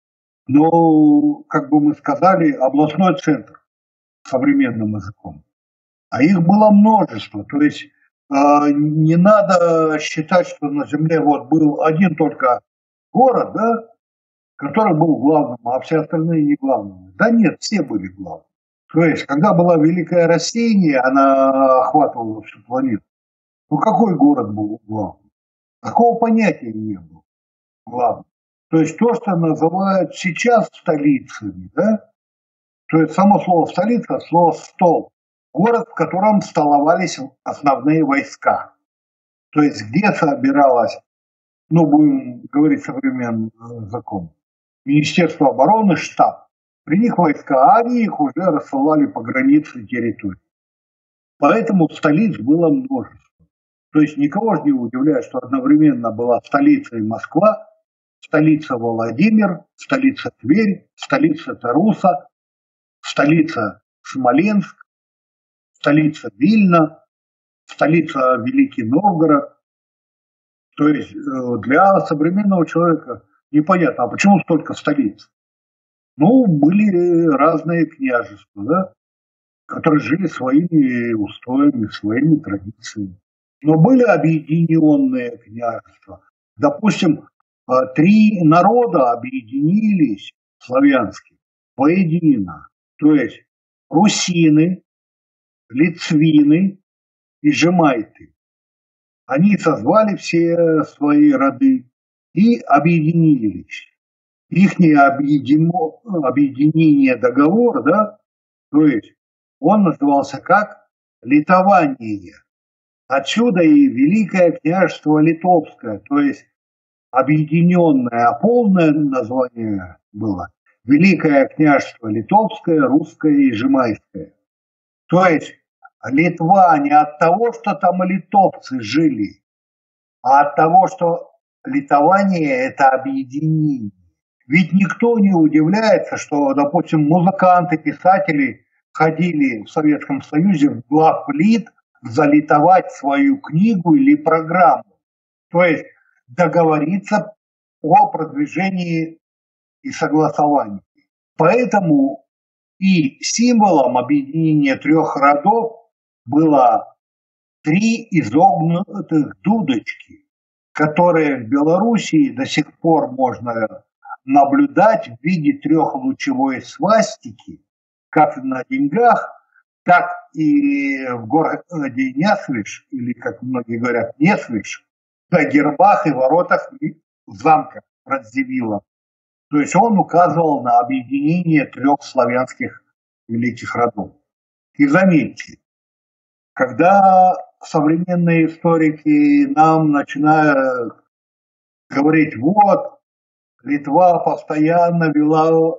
Но, как бы мы сказали, областной центр современным языком. А их было множество. То есть Не надо считать, что на Земле вот был один только город, да, который был главным, а все остальные не главными. Да нет, все были главными. То есть, когда была Великая Россия, она охватывала всю планету. Ну какой город был главным? Такого понятия не было. Главным. То есть то, что называют сейчас столицами, да? То есть само слово столица, слово стол. Город, в котором столовались основные войска. То есть где собиралось, ну будем говорить современным языком, Министерство обороны, штаб. При них войска, а они их уже рассылали по границе территории. Поэтому столиц было множество. То есть никого же не удивляет, что одновременно была столица и Москва, столица Владимир, столица Тверь, столица Таруса, столица Смоленск, столица Вильна, столица Великий Новгород. То есть для современного человека непонятно, а почему столько столиц? Ну, были разные княжества, да, которые жили своими устоями, своими традициями. Но были объединенные княжества. Допустим, три народа объединились славянские воедино. То есть русины, литвины и жемайты. Они созвали все свои роды и объединились. Ихнее объединение, договор, да, то есть он назывался как литование. Отсюда и Великое княжество Литовское, то есть объединенное, а полное название было Великое княжество Литовское, Русское и Жемайское. То есть Литва не от того, что там литовцы жили, а от того, что литование – это объединение. Ведь никто не удивляется, что, допустим, музыканты, писатели ходили в Советском Союзе в главлит залитовать свою книгу или программу. То есть договориться о продвижении и согласовании. Поэтому и символом объединения трех родов было три изогнутых дудочки, которые в Белоруссии до сих пор можно наблюдать в виде трехлучевой свастики, как на деньгах, так и в городе Несвиж, или, как многие говорят, Несвиж, на гербах и воротах замка Радзивилла. То есть он указывал на объединение трех славянских великих родов. И заметьте, когда современные историки нам начинают говорить, вот, Литва постоянно вела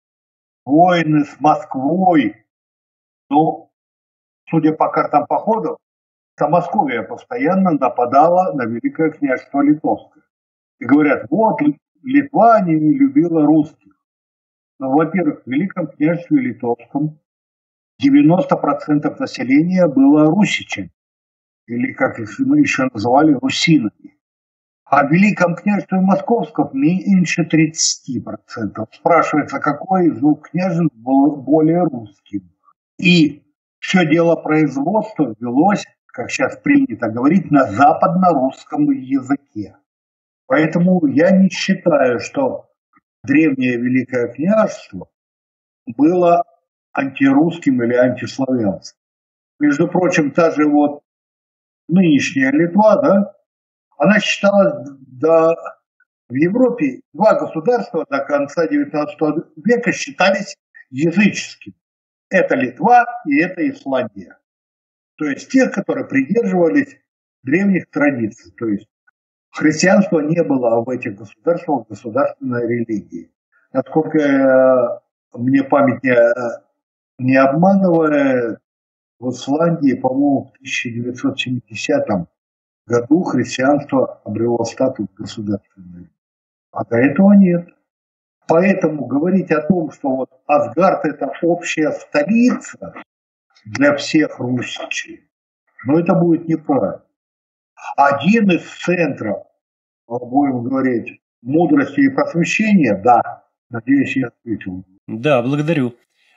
войны с Москвой, ну, судя по картам походов, Московия постоянно нападала на Великое княжество Литовское. И говорят, вот, Литва не любила русских. Но, во-первых, в Великом княжестве Литовском девяносто процентов населения было русичами, или, как их еще называли, русинами. А в Великом княжестве Московском меньше тридцать процентов. Спрашивается, какой из двух княжеств был более русским. И все дело производства велось, как сейчас принято говорить, на западно-русском языке. Поэтому я не считаю, что древнее Великое княжество было антирусским или антиславянским. Между прочим, та же вот нынешняя Литва, да, она считалась до, в Европе два государства до конца девятнадцатого века считались языческими. Это Литва и это Исландия. То есть те, которые придерживались древних традиций. То есть христианства не было в этих государствах государственной религии. Насколько мне память не, не обманывает, в Исландии, по-моему, в тысяча девятьсот семидесятом году христианство обрело статус государственной. А до этого нет. Поэтому говорить о том, что вот Асгард – это общая столица для всех русичей, но это будет неправильно. Один из центров, будем говорить, мудрости и просвещения, да, надеюсь, я ответил. Да, благодарю.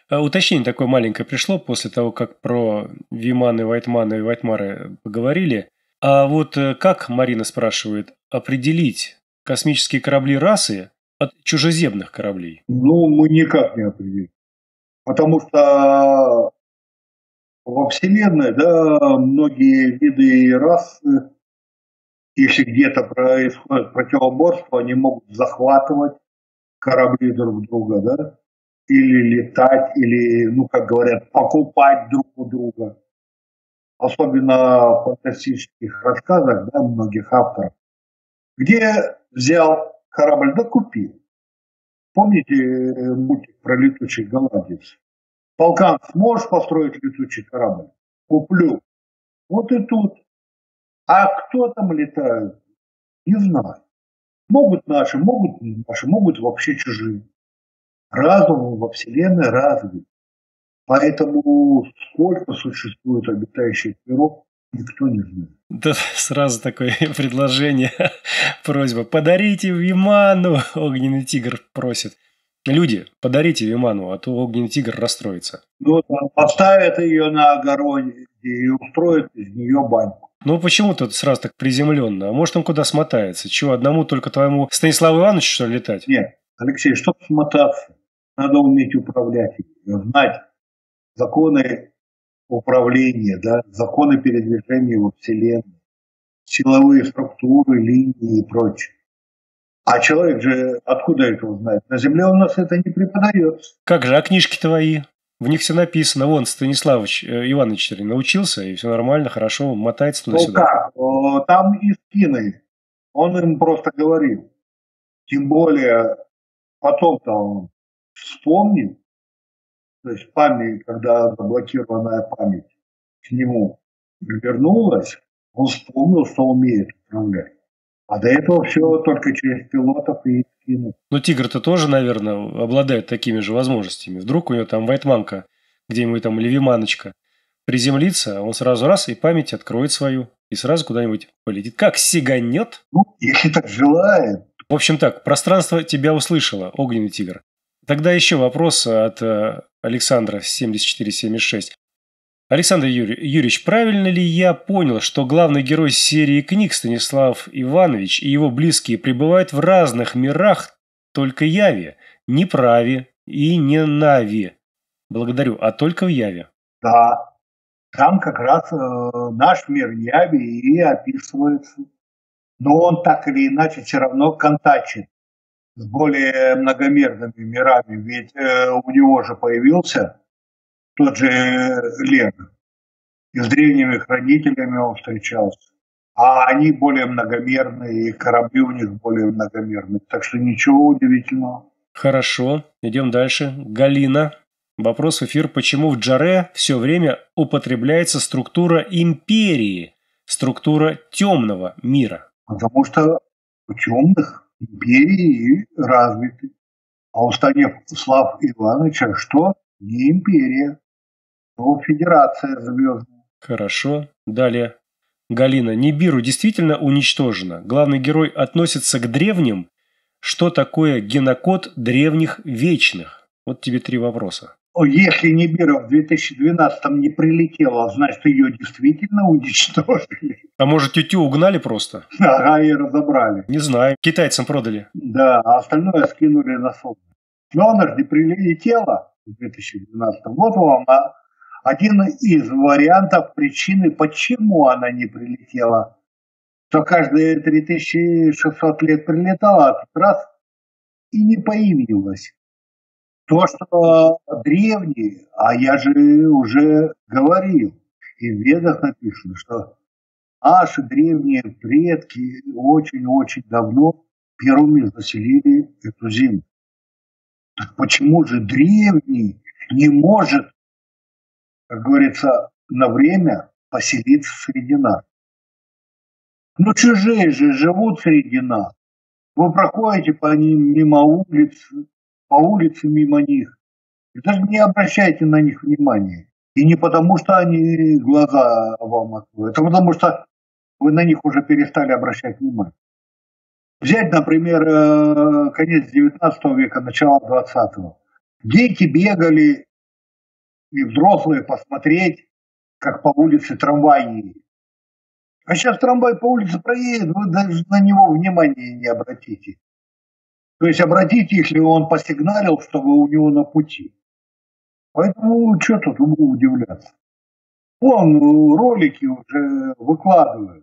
Уточнение такое маленькое пришло после того, как про Виманы, Вайтманы и Вайтмары поговорили. А вот как, Марина спрашивает, определить космические корабли расы от чужеземных кораблей? Ну, мы никак не определим. Потому что во Вселенной, да, многие виды и расы, если где-то происходит противоборство, они могут захватывать корабли друг друга, да, или летать, или, ну, как говорят, покупать друг у друга. Особенно в фантастических рассказах, да, многих авторов. Где взял корабль, да купил. Помните мультик про летучий голландец? Полкан, сможешь построить летучий корабль? Куплю. Вот и тут. А кто там летает? Не знаю. Могут наши, могут не наши, могут вообще чужие. Разум во Вселенной развит. Поэтому сколько существует обитающих миров, никто не знает. Да, сразу такое предложение, просьба. Подарите Виману, огненный тигр просит. Люди, подарите Виману, а то огненный тигр расстроится. Ну, поставят ее на огороде и устроят из нее баньку. Ну, почему тут сразу так приземленно? А может, он куда смотается? Чего, одному только твоему Станиславу Ивановичу, что ли, летать? Нет, Алексей, чтобы смотаться, надо уметь управлять, знать законы управления, да, законы передвижения во Вселенной, силовые структуры, линии и прочее. А человек же откуда это знает? На Земле у нас это не преподается. Как же, а книжки твои? В них все написано. Вон, Станиславович э, Иванович научился, и все нормально, хорошо, мотается туда-сюда. Ну как? Там и скины. Он им просто говорил. Тем более, потом-то он вспомнил, то есть память, когда заблокированная память к нему вернулась, он вспомнил, что умеет управлять. А до этого все только через пилотов и скинов. Ну, Тигр-то тоже, наверное, обладает такими же возможностями. Вдруг у него там Вайтманка, где-нибудь там Левиманочка, приземлится, а он сразу раз и память откроет свою, и сразу куда-нибудь полетит. Как сиганет? Ну, если так желает. В общем так, пространство тебя услышало, огненный тигр. Тогда еще вопрос от э, Александра семьдесят четыре семьдесят шесть. Александр Юрий, Юрьевич, правильно ли я понял, что главный герой серии книг Станислав Иванович и его близкие пребывают в разных мирах, только Яве, не Праве и не Наве? Благодарю, а только в Яве. Да, там как раз э, наш мир Яви и описывается. Но он так или иначе все равно контачит с более многомерными мирами. Ведь э, у него же появился тот же Лер. И с древними хранителями он встречался. А они более многомерные, и корабли у них более многомерные. Так что ничего удивительного. Хорошо, идем дальше. Галина. Вопрос в эфир. Почему в Джаре все время употребляется структура империи, структура темного мира? Потому что у темных империи развиты. А у Станислава Ивановича что? Не империя, но федерация звездная. Хорошо. Далее. Галина. Нибиру действительно уничтожена. Главный герой относится к древним. Что такое генокод древних вечных? Вот тебе три вопроса. Если Нибира в две тысячи двенадцатом не прилетела, значит, ее действительно уничтожили. А может, тетю угнали просто? Ага, и разобрали. Не знаю. Китайцам продали. Да, а остальное скинули на судно. Но она же не прилетела в две тысячи двенадцатом. Вот вам один из вариантов причины, почему она не прилетела. Что каждые три тысячи шестьсот лет прилетала, а тут раз и не появилась. То, что древние, а я же уже говорил, и в Ведах написано, что наши древние предки очень-очень давно первыми заселили эту землю. Так почему же древний не может, как говорится, на время поселиться среди нас? Ну, чужие же живут среди нас. Вы проходите по ним мимо улиц, по улице мимо них. И даже не обращайте на них внимания. И не потому, что они глаза вам откроют, а потому что вы на них уже перестали обращать внимание. Взять, например, конец девятнадцатого века, начало двадцатого. Дети бегали и взрослые посмотреть, как по улице трамвай едет. А сейчас трамвай по улице проедет, вы даже на него внимания не обратите. То есть обратите, если он посигналил, что вы у него на пути. Поэтому что тут удивляться? Вон ролики уже выкладывают.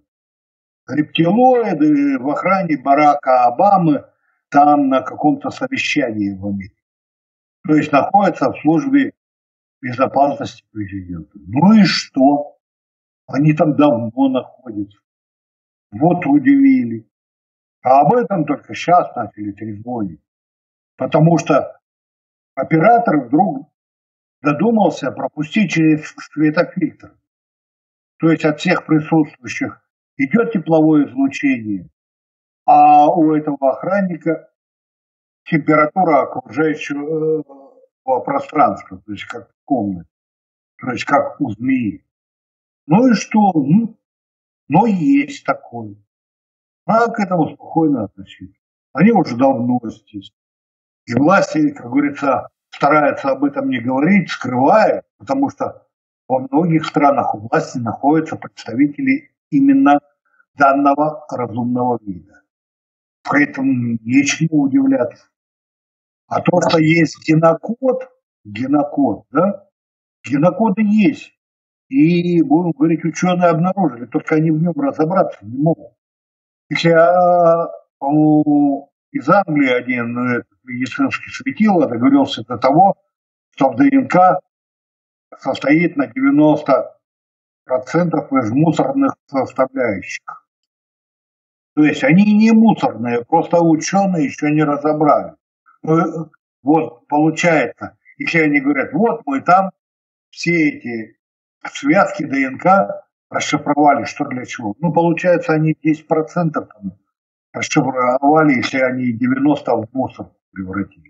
Рептилоиды в охране Барака Обамы там на каком-то совещании в Америке. То есть находятся в службе безопасности президента. Ну и что? Они там давно находятся. Вот удивили. А об этом только сейчас начали трезвонить. Потому что оператор вдруг додумался пропустить через светофильтр. То есть от всех присутствующих идет тепловое излучение, а у этого охранника температура окружающего пространства, то есть как в комнате, то есть как у змеи. Ну и что? Ну, но есть такое. А к этому спокойно относиться. Они уже давно здесь. И власти, как говорится, стараются об этом не говорить, скрывают, потому что во многих странах у власти находятся представители именно данного разумного вида. Поэтому нечему удивляться. А то, что есть генокод, генокод, да, генокоды есть. И, будем говорить, ученые обнаружили, только они в нем разобраться не могут. Если а, по-моему, из Англии один этот, медицинский светило договорился до того, что в ДНК состоит на девяносто процентов из мусорных составляющих. То есть они не мусорные, просто ученые еще не разобрали. Вот получается, если они говорят, вот мы там все эти связки ДНК расшифровали, что для чего. Ну, получается, они десять процентов там расшифровали, если они девяносто процентов в мусор превратили.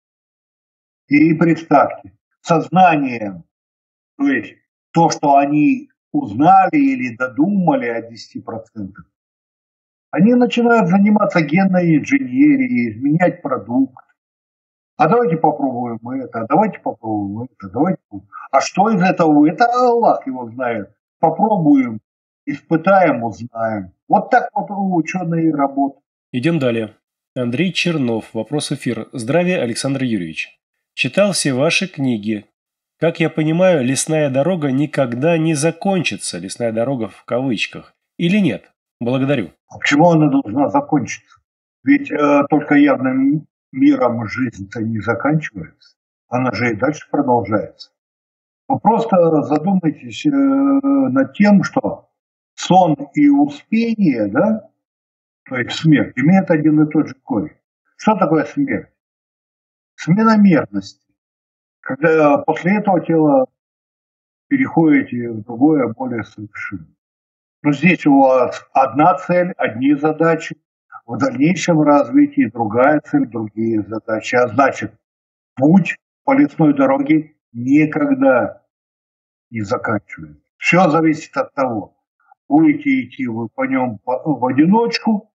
И представьте, сознанием, то есть то, что они узнали или додумали о десяти процентах, они начинают заниматься генной инженерией, изменять продукт. А давайте попробуем это, а давайте попробуем это, давайте. А что из этого? Это Аллах его знает. Попробуем, испытаем, узнаем. Вот так вот ученые работают. Идем далее. Андрей Чернов. Вопрос эфир. Здравия, Александр Юрьевич. Читал все ваши книги. Как я понимаю, лесная дорога никогда не закончится. Лесная дорога в кавычках. Или нет? Благодарю. А почему она должна закончиться? Ведь э, только явным миром жизнь-то не заканчивается. Она же и дальше продолжается. Вы просто задумайтесь э, над тем, что сон и успение, да, то есть смерть, имеют один и тот же корень. Что такое смерть? Смена мерности. Когда после этого тела переходите в другое, более совершенное. Но здесь у вас одна цель, одни задачи, в дальнейшем развитии другая цель, другие задачи. А значит, путь по лесной дороге никогда не заканчивается. Все зависит от того, будете идти вы по нем в одиночку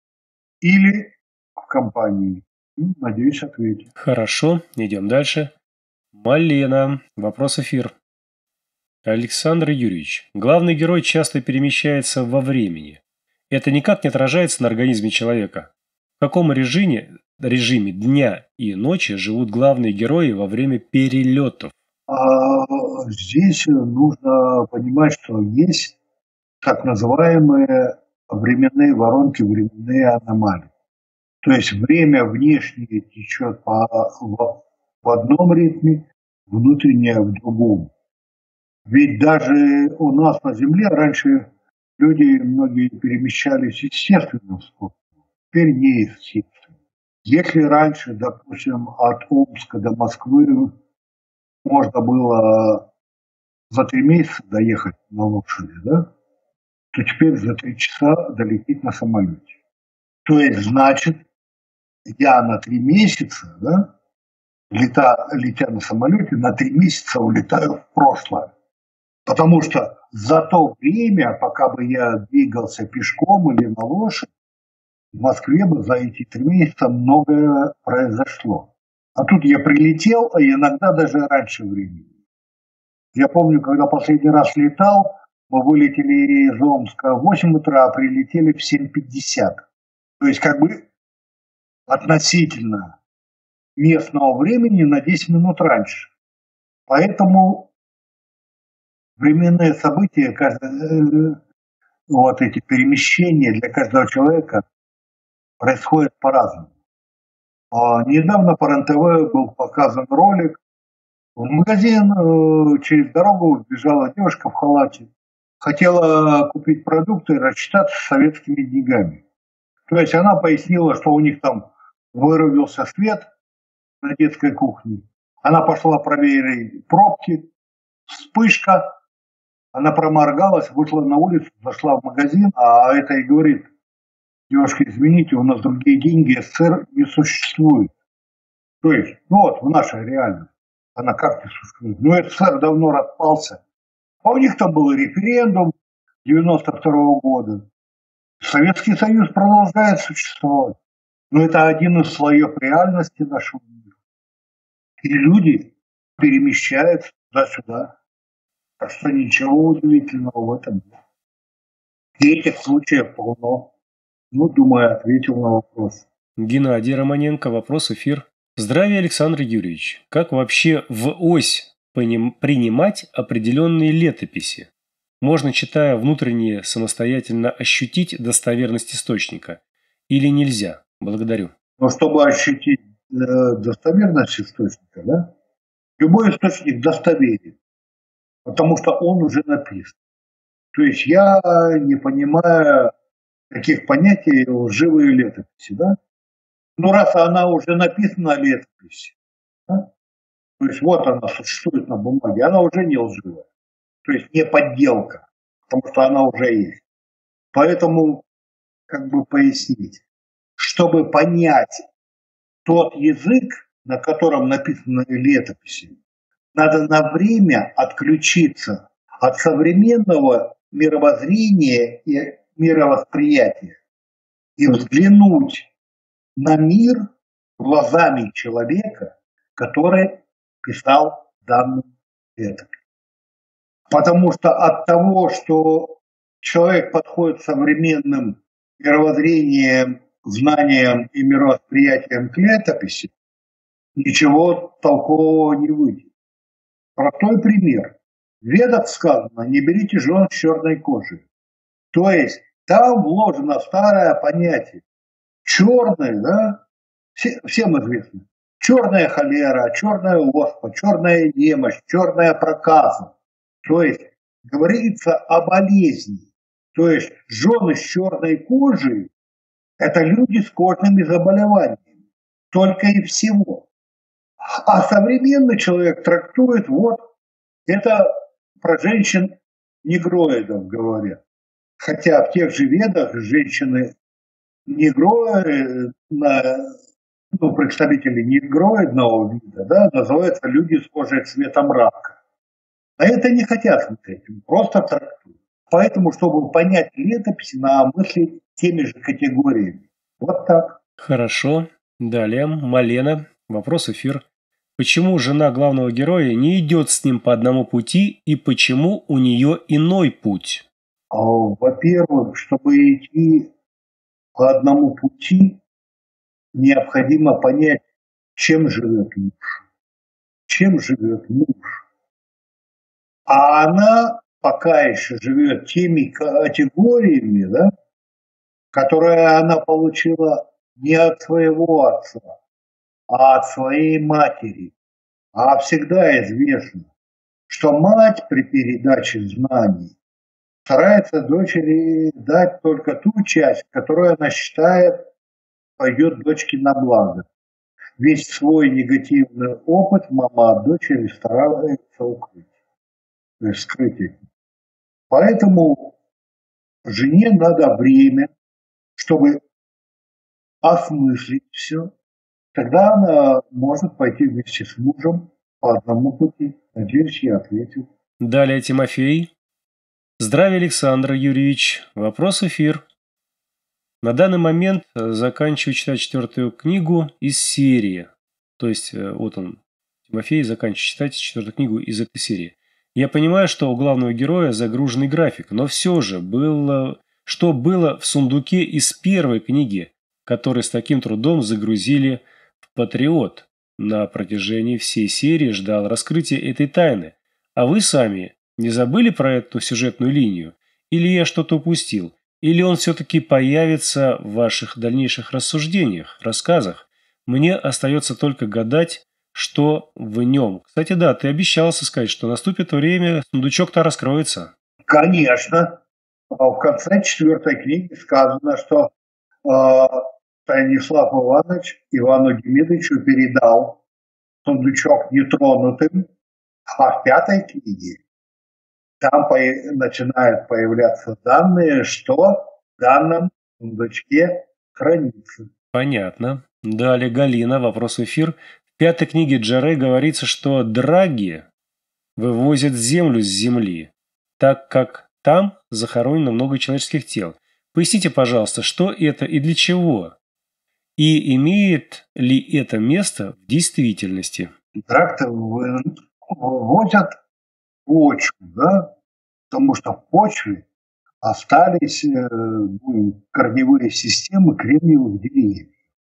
или в компании. Ну, надеюсь, ответил. Хорошо, идем дальше. Малена. Вопрос эфир. Александр Юрьевич, главный герой часто перемещается во времени. Это никак не отражается на организме человека. В каком режиме, режиме дня и ночи живут главные герои во время перелетов? А здесь нужно понимать, что есть так называемые временные воронки, временные аномалии. То есть время внешнее течет по, в, в одном ритме, внутреннее в другом. Ведь даже у нас на Земле раньше люди многие перемещались естественным способом, теперь неестественно. Если раньше, допустим, от Омска до Москвы можно было за три месяца доехать на лошади, да, то теперь за три часа долететь на самолете. То есть, значит, я на три месяца, да, лета, летя на самолете, на три месяца улетаю в прошлое. Потому что за то время, пока бы я двигался пешком или на лошади, в Москве бы за эти три месяца многое произошло. А тут я прилетел, а иногда даже раньше времени. Я помню, когда последний раз летал, мы вылетели из Омска в восемь утра, а прилетели в семь пятьдесят. То есть как бы относительно местного времени на десять минут раньше. Поэтому временные события, каждое, вот эти перемещения для каждого человека происходят по-разному. А недавно по РЕН-ТВ был показан ролик. В магазин э, через дорогу бежала девушка в халате. Хотела купить продукты и рассчитаться с советскими деньгами. То есть она пояснила, что у них там вырубился свет на детской кухне. Она пошла проверить пробки. Вспышка. Она проморгалась, вышла на улицу, зашла в магазин, а это и говорит: девушка, извините, у нас другие деньги, СССР не существует. То есть, ну вот, в нашей реальности. Она как не существует? Ну, СССР давно распался. А у них там был референдум девяносто второго года. Советский Союз продолжает существовать. Но это один из слоев реальности нашего мира. И люди перемещаются туда-сюда. Так что ничего удивительного в этом нет. И этих случаев полно. Ну, думаю, ответил на вопрос. Геннадий Романенко, вопрос, эфир. Здравия, Александр Юрьевич. Как вообще в ось поним- принимать определенные летописи? Можно, читая внутренние, самостоятельно ощутить достоверность источника? Или нельзя? Благодарю. Но чтобы ощутить э, достоверность источника, да, любой источник достоверен, потому что он уже написан. То есть я не понимаю таких понятий лживые летописи, да? Ну, раз она уже написана летопись, да? То есть вот она существует на бумаге, она уже не лживая. То есть не подделка, потому что она уже есть. Поэтому, как бы пояснить, чтобы понять тот язык, на котором написаны летописи, надо на время отключиться от современного мировоззрения и мировосприятия и взглянуть на мир глазами человека, который писал данную летопись. Потому что от того, что человек подходит современным мировоззрением, знанием и мировосприятием к летописи, ничего толкового не выйдет. Простой пример. В Ведах сказано: не берите жен с черной кожей. То есть там вложено старое понятие. Черный, да, все, всем известно. Черная холера, черная оспа, черная немощь, черная проказа. То есть говорится о болезни. То есть жены с черной кожей – это люди с кожными заболеваниями. Только и всего. А современный человек трактует, вот, это про женщин негроидов говорят. Хотя в тех же Ведах женщины негроиды, ну, представители негроидного вида, да, называются люди с кожей цвета мрака. А это не хотят смотреть, просто трактуют. Поэтому, чтобы понять летописи, надо мыслить теми же категориями. Вот так. Хорошо. Далее. Малена. Вопрос, эфир. Почему жена главного героя не идет с ним по одному пути и почему у нее иной путь? Во-первых, чтобы идти по одному пути, необходимо понять, чем живет муж. Чем живет муж. А она пока еще живет теми категориями, да, которые она получила не от своего отца, а от своей матери. А всегда известно, что мать при передаче знаний старается дочери дать только ту часть, которую она считает пойдет дочке на благо. Весь свой негативный опыт мама от дочери старается укрыть, то есть скрыть их. Поэтому жене надо время, чтобы осмыслить все. Тогда она может пойти вместе с мужем по одному пути. Надеюсь, я ответил. Далее Тимофей. Здравия, Александр Юрьевич. Вопрос, эфир. На данный момент заканчиваю читать четвертую книгу из серии. То есть, вот он, Тимофей, заканчивает читать четвертую книгу из этой серии. Я понимаю, что у главного героя загруженный график, но все же было... Что было в сундуке из первой книги, который с таким трудом загрузили в Патриот? На протяжении всей серии ждал раскрытия этой тайны. А вы сами не забыли про эту сюжетную линию? Или я что-то упустил? Или он все-таки появится в ваших дальнейших рассуждениях, рассказах? Мне остается только гадать, что в нем. Кстати, да, ты обещался сказать, что наступит время, сундучок-то раскроется. Конечно. В конце четвертой книги сказано, что э, Станислав Иванович Ивану Демидовичу передал сундучок нетронутым, а в пятой книге там по- начинают появляться данные, что в данном сундучке хранится. Понятно. Далее Галина, вопрос в эфир. В пятой книге Джаре говорится, что драги вывозят землю с земли, так как там захоронено много человеческих тел. Поясните, пожалуйста, что это и для чего? И имеет ли это место в действительности? Дракты вы- вывозят почву, да, потому что в почве остались э, ну, корневые системы кремниевых деревьев,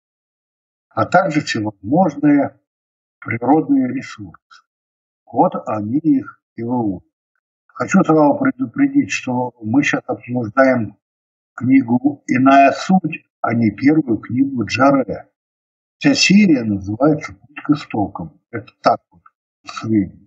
а также всевозможные природные ресурсы. Вот они их и выводят. Хочу сразу предупредить, что мы сейчас обсуждаем книгу «Иная суть», а не первую книгу Джаре. Вся серия называется «Путь к истокам». Это так вот, сведения.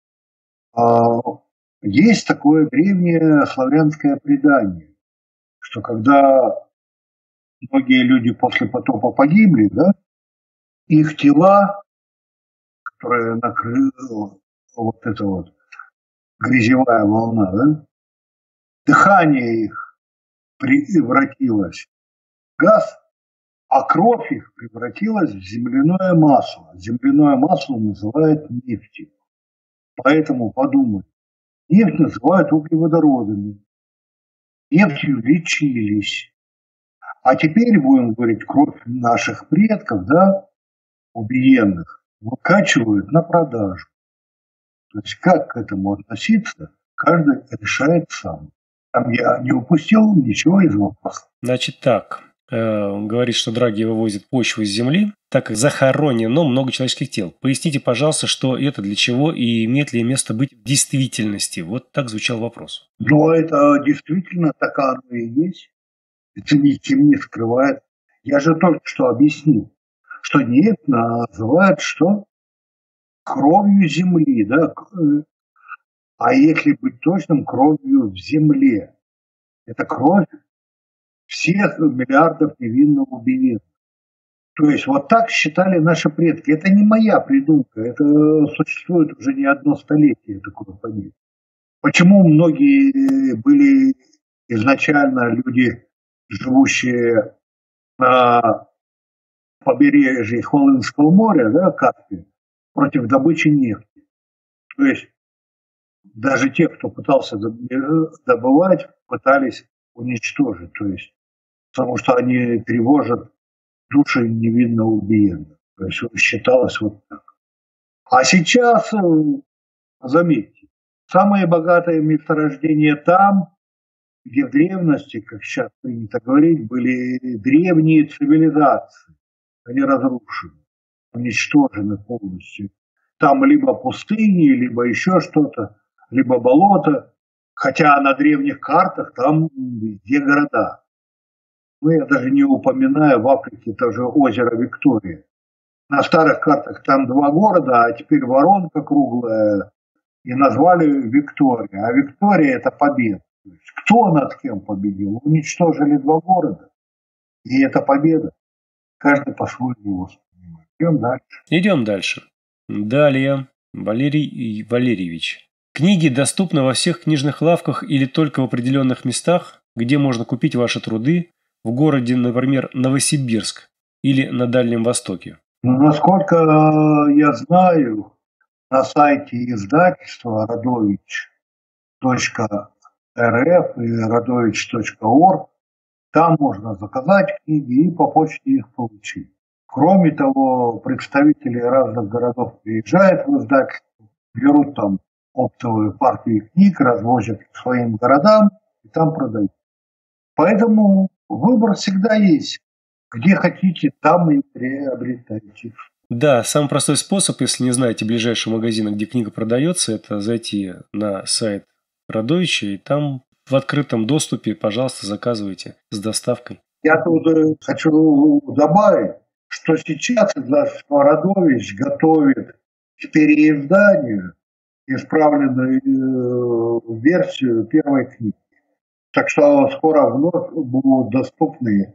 А, Есть такое древнее славянское предание, что когда многие люди после потопа погибли, да, их тела, которые накрыла вот эта вот грязевая волна, да, дыхание их превратилось в газ, а кровь их превратилась в земляное масло. Земляное масло называют нефтью. Поэтому подумай, нефть называют углеводородами. Нефтью лечились. А теперь будем говорить, кровь наших предков, да, убиенных, выкачивают на продажу. То есть как к этому относиться, каждый решает сам. Там я не упустил ничего из вопроса. Значит так, э, он говорит, что драги вывозят почву с земли, так как захоронено много человеческих тел. Поясните, пожалуйста, что это, для чего и имеет ли место быть в действительности? Вот так звучал вопрос. Но это действительно так оно и есть. Это ничем не скрывает. Я же только что объяснил, что нефть называют что? Кровью земли, да? А если быть точным, кровью в земле. Это кровь всех миллиардов невинно убиенных. То есть вот так считали наши предки. Это не моя придумка, это существует уже не одно столетие, такое понятие. Почему многие были изначально люди, живущие на побережье Холмского моря, да, Каспия, против добычи нефти? То есть даже те, кто пытался добывать, пытались уничтожить. То есть, потому что они тревожат души невинно убиенных. То есть считалось вот так. А сейчас, заметьте, самые богатые месторождения там, где в древности, как сейчас принято говорить, были древние цивилизации. Они разрушены, уничтожены полностью. Там либо пустыни, либо еще что-то, либо болото. Хотя на древних картах там везде города. Ну, я даже не упоминаю в Африке тоже озеро Виктория. На старых картах там два города, а теперь воронка круглая. И назвали Виктория. А Виктория – это победа. То есть кто над кем победил? Уничтожили два города. И это победа. Каждый по-своему воспринимает. Идем дальше. Идем дальше. Далее. Валерий Валерьевич. Книги доступны во всех книжных лавках или только в определенных местах, где можно купить ваши труды, в городе, например, Новосибирск или на Дальнем Востоке? Ну, насколько я знаю, на сайте издательства родович точка эр эф и родович точка орг там можно заказать книги и по почте их получить. Кроме того, представители разных городов приезжают в издательство, берут там оптовые партии книг, развозят к своим городам и там продают. Поэтому выбор всегда есть. Где хотите, там и приобретайте. Да, самый простой способ, если не знаете ближайшего магазина, где книга продается, это зайти на сайт Радовича, и там в открытом доступе, пожалуйста, заказывайте с доставкой. Я тут хочу добавить, что сейчас издательство Радович готовит к переизданию исправленную версию первой книги. Так что скоро вновь будут доступны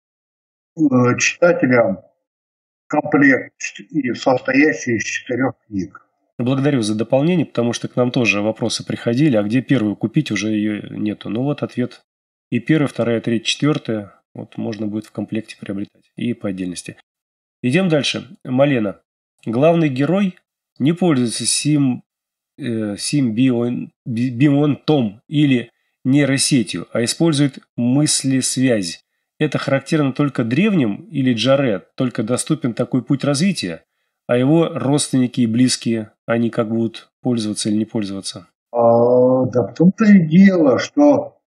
читателям комплект, состоящий из четырех книг. Благодарю за дополнение, потому что к нам тоже вопросы приходили, а где первую купить, уже ее нету. Ну вот ответ. И первая, вторая, третья, четвертая, вот можно будет в комплекте приобретать. И по отдельности. Идем дальше. Малена. Главный герой не пользуется сим, э, симбионтом или нейросетью, а использует мыслесвязь. Это характерно только древним или Джаре, только доступен такой путь развития, а его родственники и близкие, они как будут пользоваться или не пользоваться? А, да в том-то и дело, что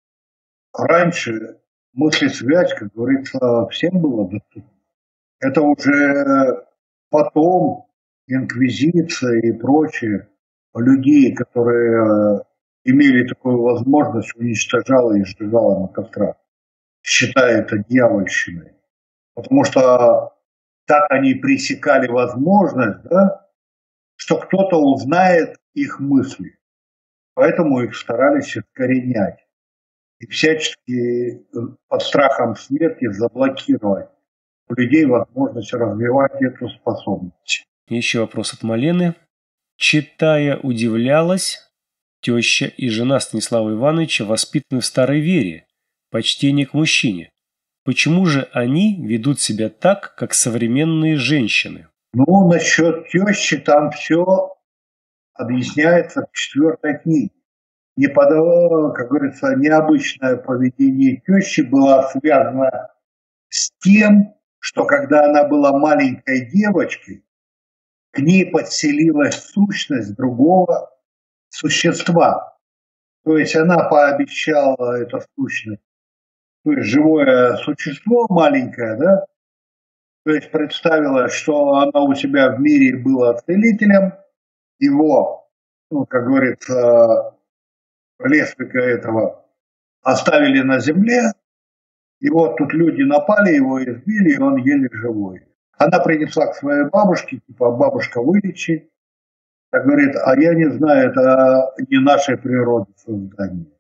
раньше мыслесвязь, как говорится, всем было доступно. Это уже потом инквизиция и прочие людей, которые имели такую возможность, уничтожала и сжигала на кострах, считая это дьявольщиной. Потому что так они пресекали возможность, да, что кто-то узнает их мысли. Поэтому их старались искоренять. И всячески под страхом смерти заблокировать у людей возможность развивать эту способность. Еще вопрос от Малены. Читая, удивлялась, теща и жена Станислава Ивановича воспитаны в старой вере, почтение к мужчине. Почему же они ведут себя так, как современные женщины? Ну, насчет тещи там все объясняется в четвертой книге. Не подавало, как говорится, необычное поведение тещи было связано с тем, что когда она была маленькой девочкой, к ней подселилась сущность другого существа. То есть она пообещала эту сущность, то есть живое существо маленькое, да, то есть представила, что она у себя в мире была целителем, его, ну, как говорится, лесника этого оставили на земле, и вот тут люди напали, его избили, и он еле живой. Она принесла к своей бабушке, типа, бабушка, вылечи. Так говорит, а я не знаю, это не нашей природы создания.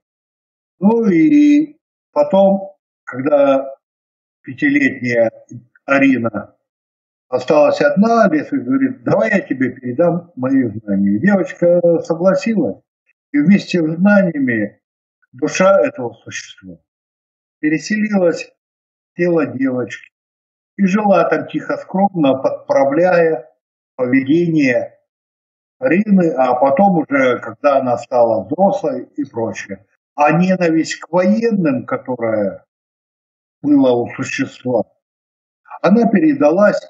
Ну и потом, когда пятилетняя Арина осталась одна, лесник говорит, давай я тебе передам мои знания. Девочка согласилась. И вместе с знаниями душа этого существа переселилась в тело девочки и жила там тихо, скромно, подправляя поведение Арины, а потом уже, когда она стала взрослой и прочее. А ненависть к военным, которая была у существа, она передалась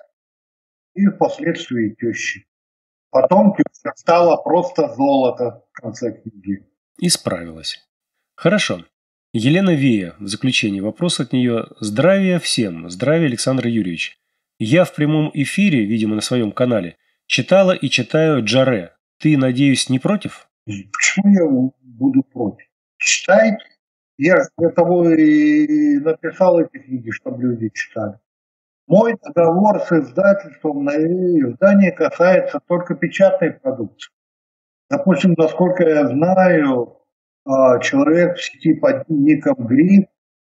и впоследствии теще. Потом теща стала просто золото в конце книги. И справилась. Хорошо. Елена Вея, в заключение вопрос от нее. Здравия всем. Здравия, Александр Юрьевич. Я в прямом эфире, видимо, на своем канале, читала и читаю Джаре. Ты, надеюсь, не против? Почему я буду против? Читайте. Я же для того и написал эти книги, чтобы люди читали. Мой договор с издательством на издание касается только печатной продукции. Допустим, насколько я знаю, человек в сети под ником Гриф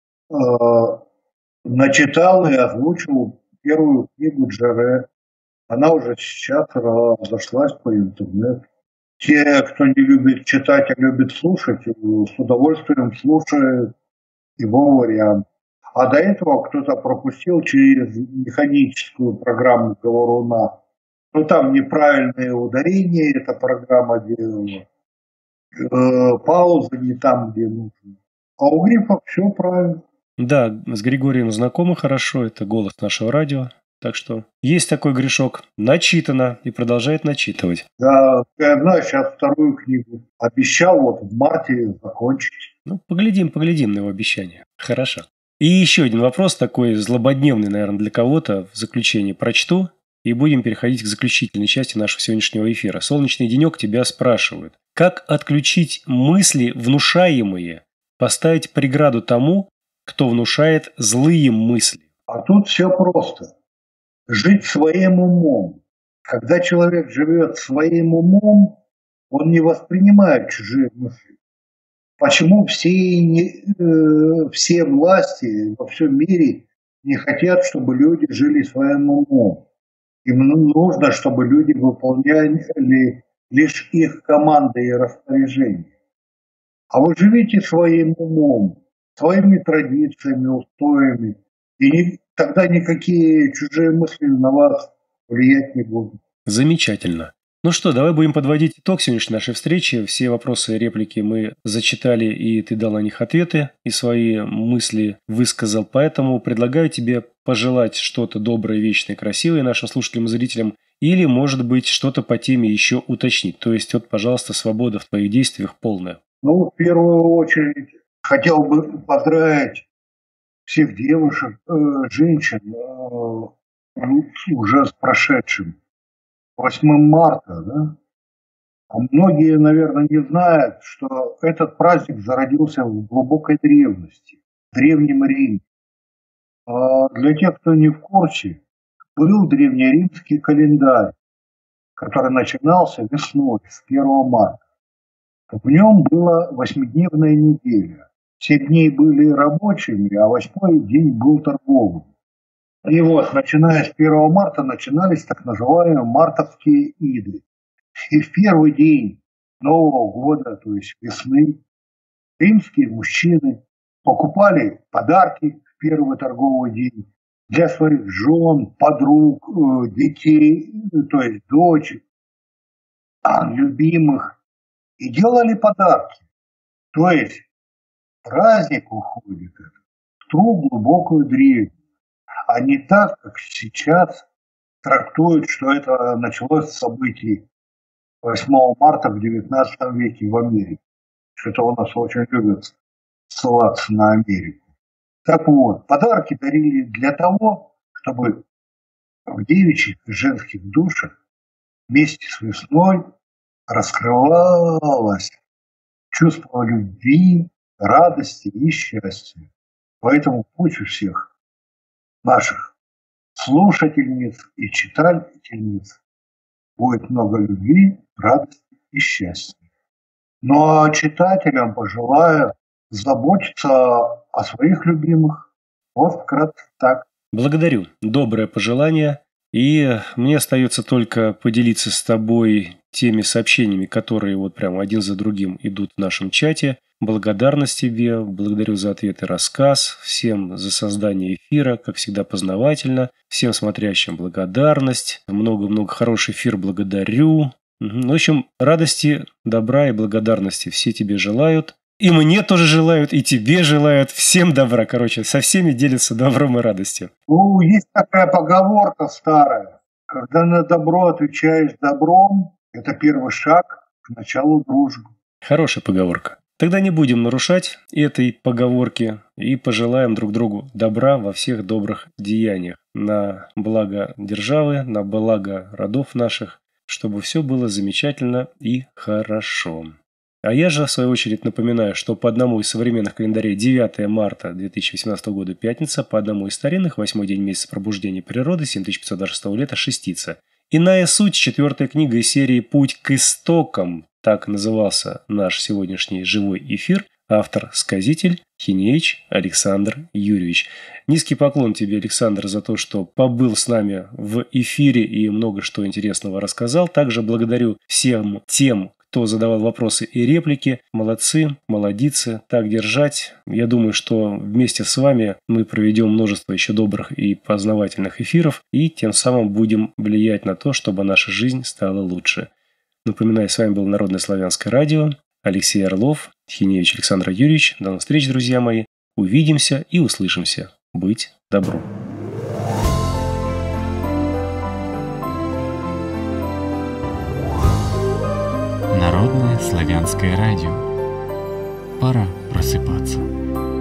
начитал и озвучил первую книгу Джаре. Она уже сейчас разошлась по интернету. Те, кто не любит читать, а любит слушать, с удовольствием слушают его вариант. А до этого кто-то пропустил через механическую программу говоруна. Ну, там неправильные ударения эта программа делала. Э, паузы не там, где нужно. А у Грифа все правильно. Да, с Григорием знакомы хорошо. Это голос нашего радио. Так что есть такой грешок. Начитано и продолжает начитывать. Да, я знаю, сейчас вторую книгу обещал вот в марте закончить. Ну, поглядим, поглядим на его обещание. Хорошо. И еще один вопрос, такой злободневный, наверное, для кого-то, в заключении прочту. И будем переходить к заключительной части нашего сегодняшнего эфира. Солнечный денек тебя спрашивают. Как отключить мысли внушаемые, поставить преграду тому, кто внушает злые мысли? А тут все просто. Жить своим умом. Когда человек живет своим умом, он не воспринимает чужие мысли. Почему все, не, э, все власти во всем мире не хотят, чтобы люди жили своим умом? Им нужно, чтобы люди выполняли лишь их команды и распоряжения. А вы живите своим умом, своими традициями, устоями, и не, тогда никакие чужие мысли на вас влиять не будут. Замечательно. Ну что, давай будем подводить итог сегодняшней нашей встречи. Все вопросы и реплики мы зачитали, и ты дал на них ответы, и свои мысли высказал. Поэтому предлагаю тебе пожелать что-то доброе, вечное, красивое нашим слушателям и зрителям, или, может быть, что-то по теме еще уточнить. То есть, вот, пожалуйста, свобода в твоих действиях полная. Ну, в первую очередь, хотел бы поздравить всех девушек, э, женщин э, уже с прошедшим восьмым марта, да? А многие, наверное, не знают, что этот праздник зародился в глубокой древности, в Древнем Риме. А для тех, кто не в курсе, был древнеримский календарь, который начинался весной, с первого марта. В нем была восьмидневная неделя. Все дни были рабочими, а восьмой день был торговым. И вот, начиная с первого марта, начинались так называемые мартовские иды. И в первый день Нового года, то есть весны, римские мужчины покупали подарки в первый торговый день для своих жен, подруг, детей, то есть дочек, любимых, и делали подарки. То есть праздник уходит в ту глубокую древность. А не так, как сейчас трактуют, что это началось с событий восьмого марта в девятнадцатом веке в Америке. Что-то у нас очень любят ссылаться на Америку. Так вот, подарки дарили для того, чтобы в девичьих и женских душах вместе с весной раскрывалось чувство любви, радости и счастья. Поэтому пусть у всех наших слушательниц и читательниц будет много любви, радости и счастья. Ну а читателям пожелаю заботиться о своих любимых. Вот вкратце так. Благодарю. Доброе пожелание. И мне остается только поделиться с тобой теми сообщениями, которые вот прямо один за другим идут в нашем чате. Благодарность тебе, благодарю за ответ и рассказ, всем за создание эфира, как всегда познавательно, всем смотрящим благодарность, много-много хороший эфир благодарю. В общем, радости, добра и благодарности все тебе желают. И мне тоже желают, и тебе желают. Всем добра, короче, со всеми делятся добром и радостью. Ну, есть такая поговорка старая. Когда на добро отвечаешь добром, это первый шаг к началу дружбы. Хорошая поговорка. Тогда не будем нарушать этой поговорки и пожелаем друг другу добра во всех добрых деяниях. На благо державы, на благо родов наших, чтобы все было замечательно и хорошо. А я же, в свою очередь, напоминаю, что по одному из современных календарей девятое марта две тысячи восемнадцатого года пятница, по одному из старинных восьмой день месяца пробуждения природы семь тысяч пятьсот двадцать шестого лета шестица. Иная суть, четвертая книга из серии «Путь к истокам». Так назывался наш сегодняшний живой эфир. Автор – сказитель Хинеич Александр Юрьевич. Низкий поклон тебе, Александр, за то, что побыл с нами в эфире и много что интересного рассказал. Также благодарю всем тем, кто задавал вопросы и реплики. Молодцы, молодицы, так держать. Я думаю, что вместе с вами мы проведем множество еще добрых и познавательных эфиров и тем самым будем влиять на то, чтобы наша жизнь стала лучше. Напоминаю, с вами было Народное славянское радио. Алексей Орлов, Хинеевич Александр Юрьевич. До новых встреч, друзья мои. Увидимся и услышимся. Быть добру. Народное славянское радио. Пора просыпаться.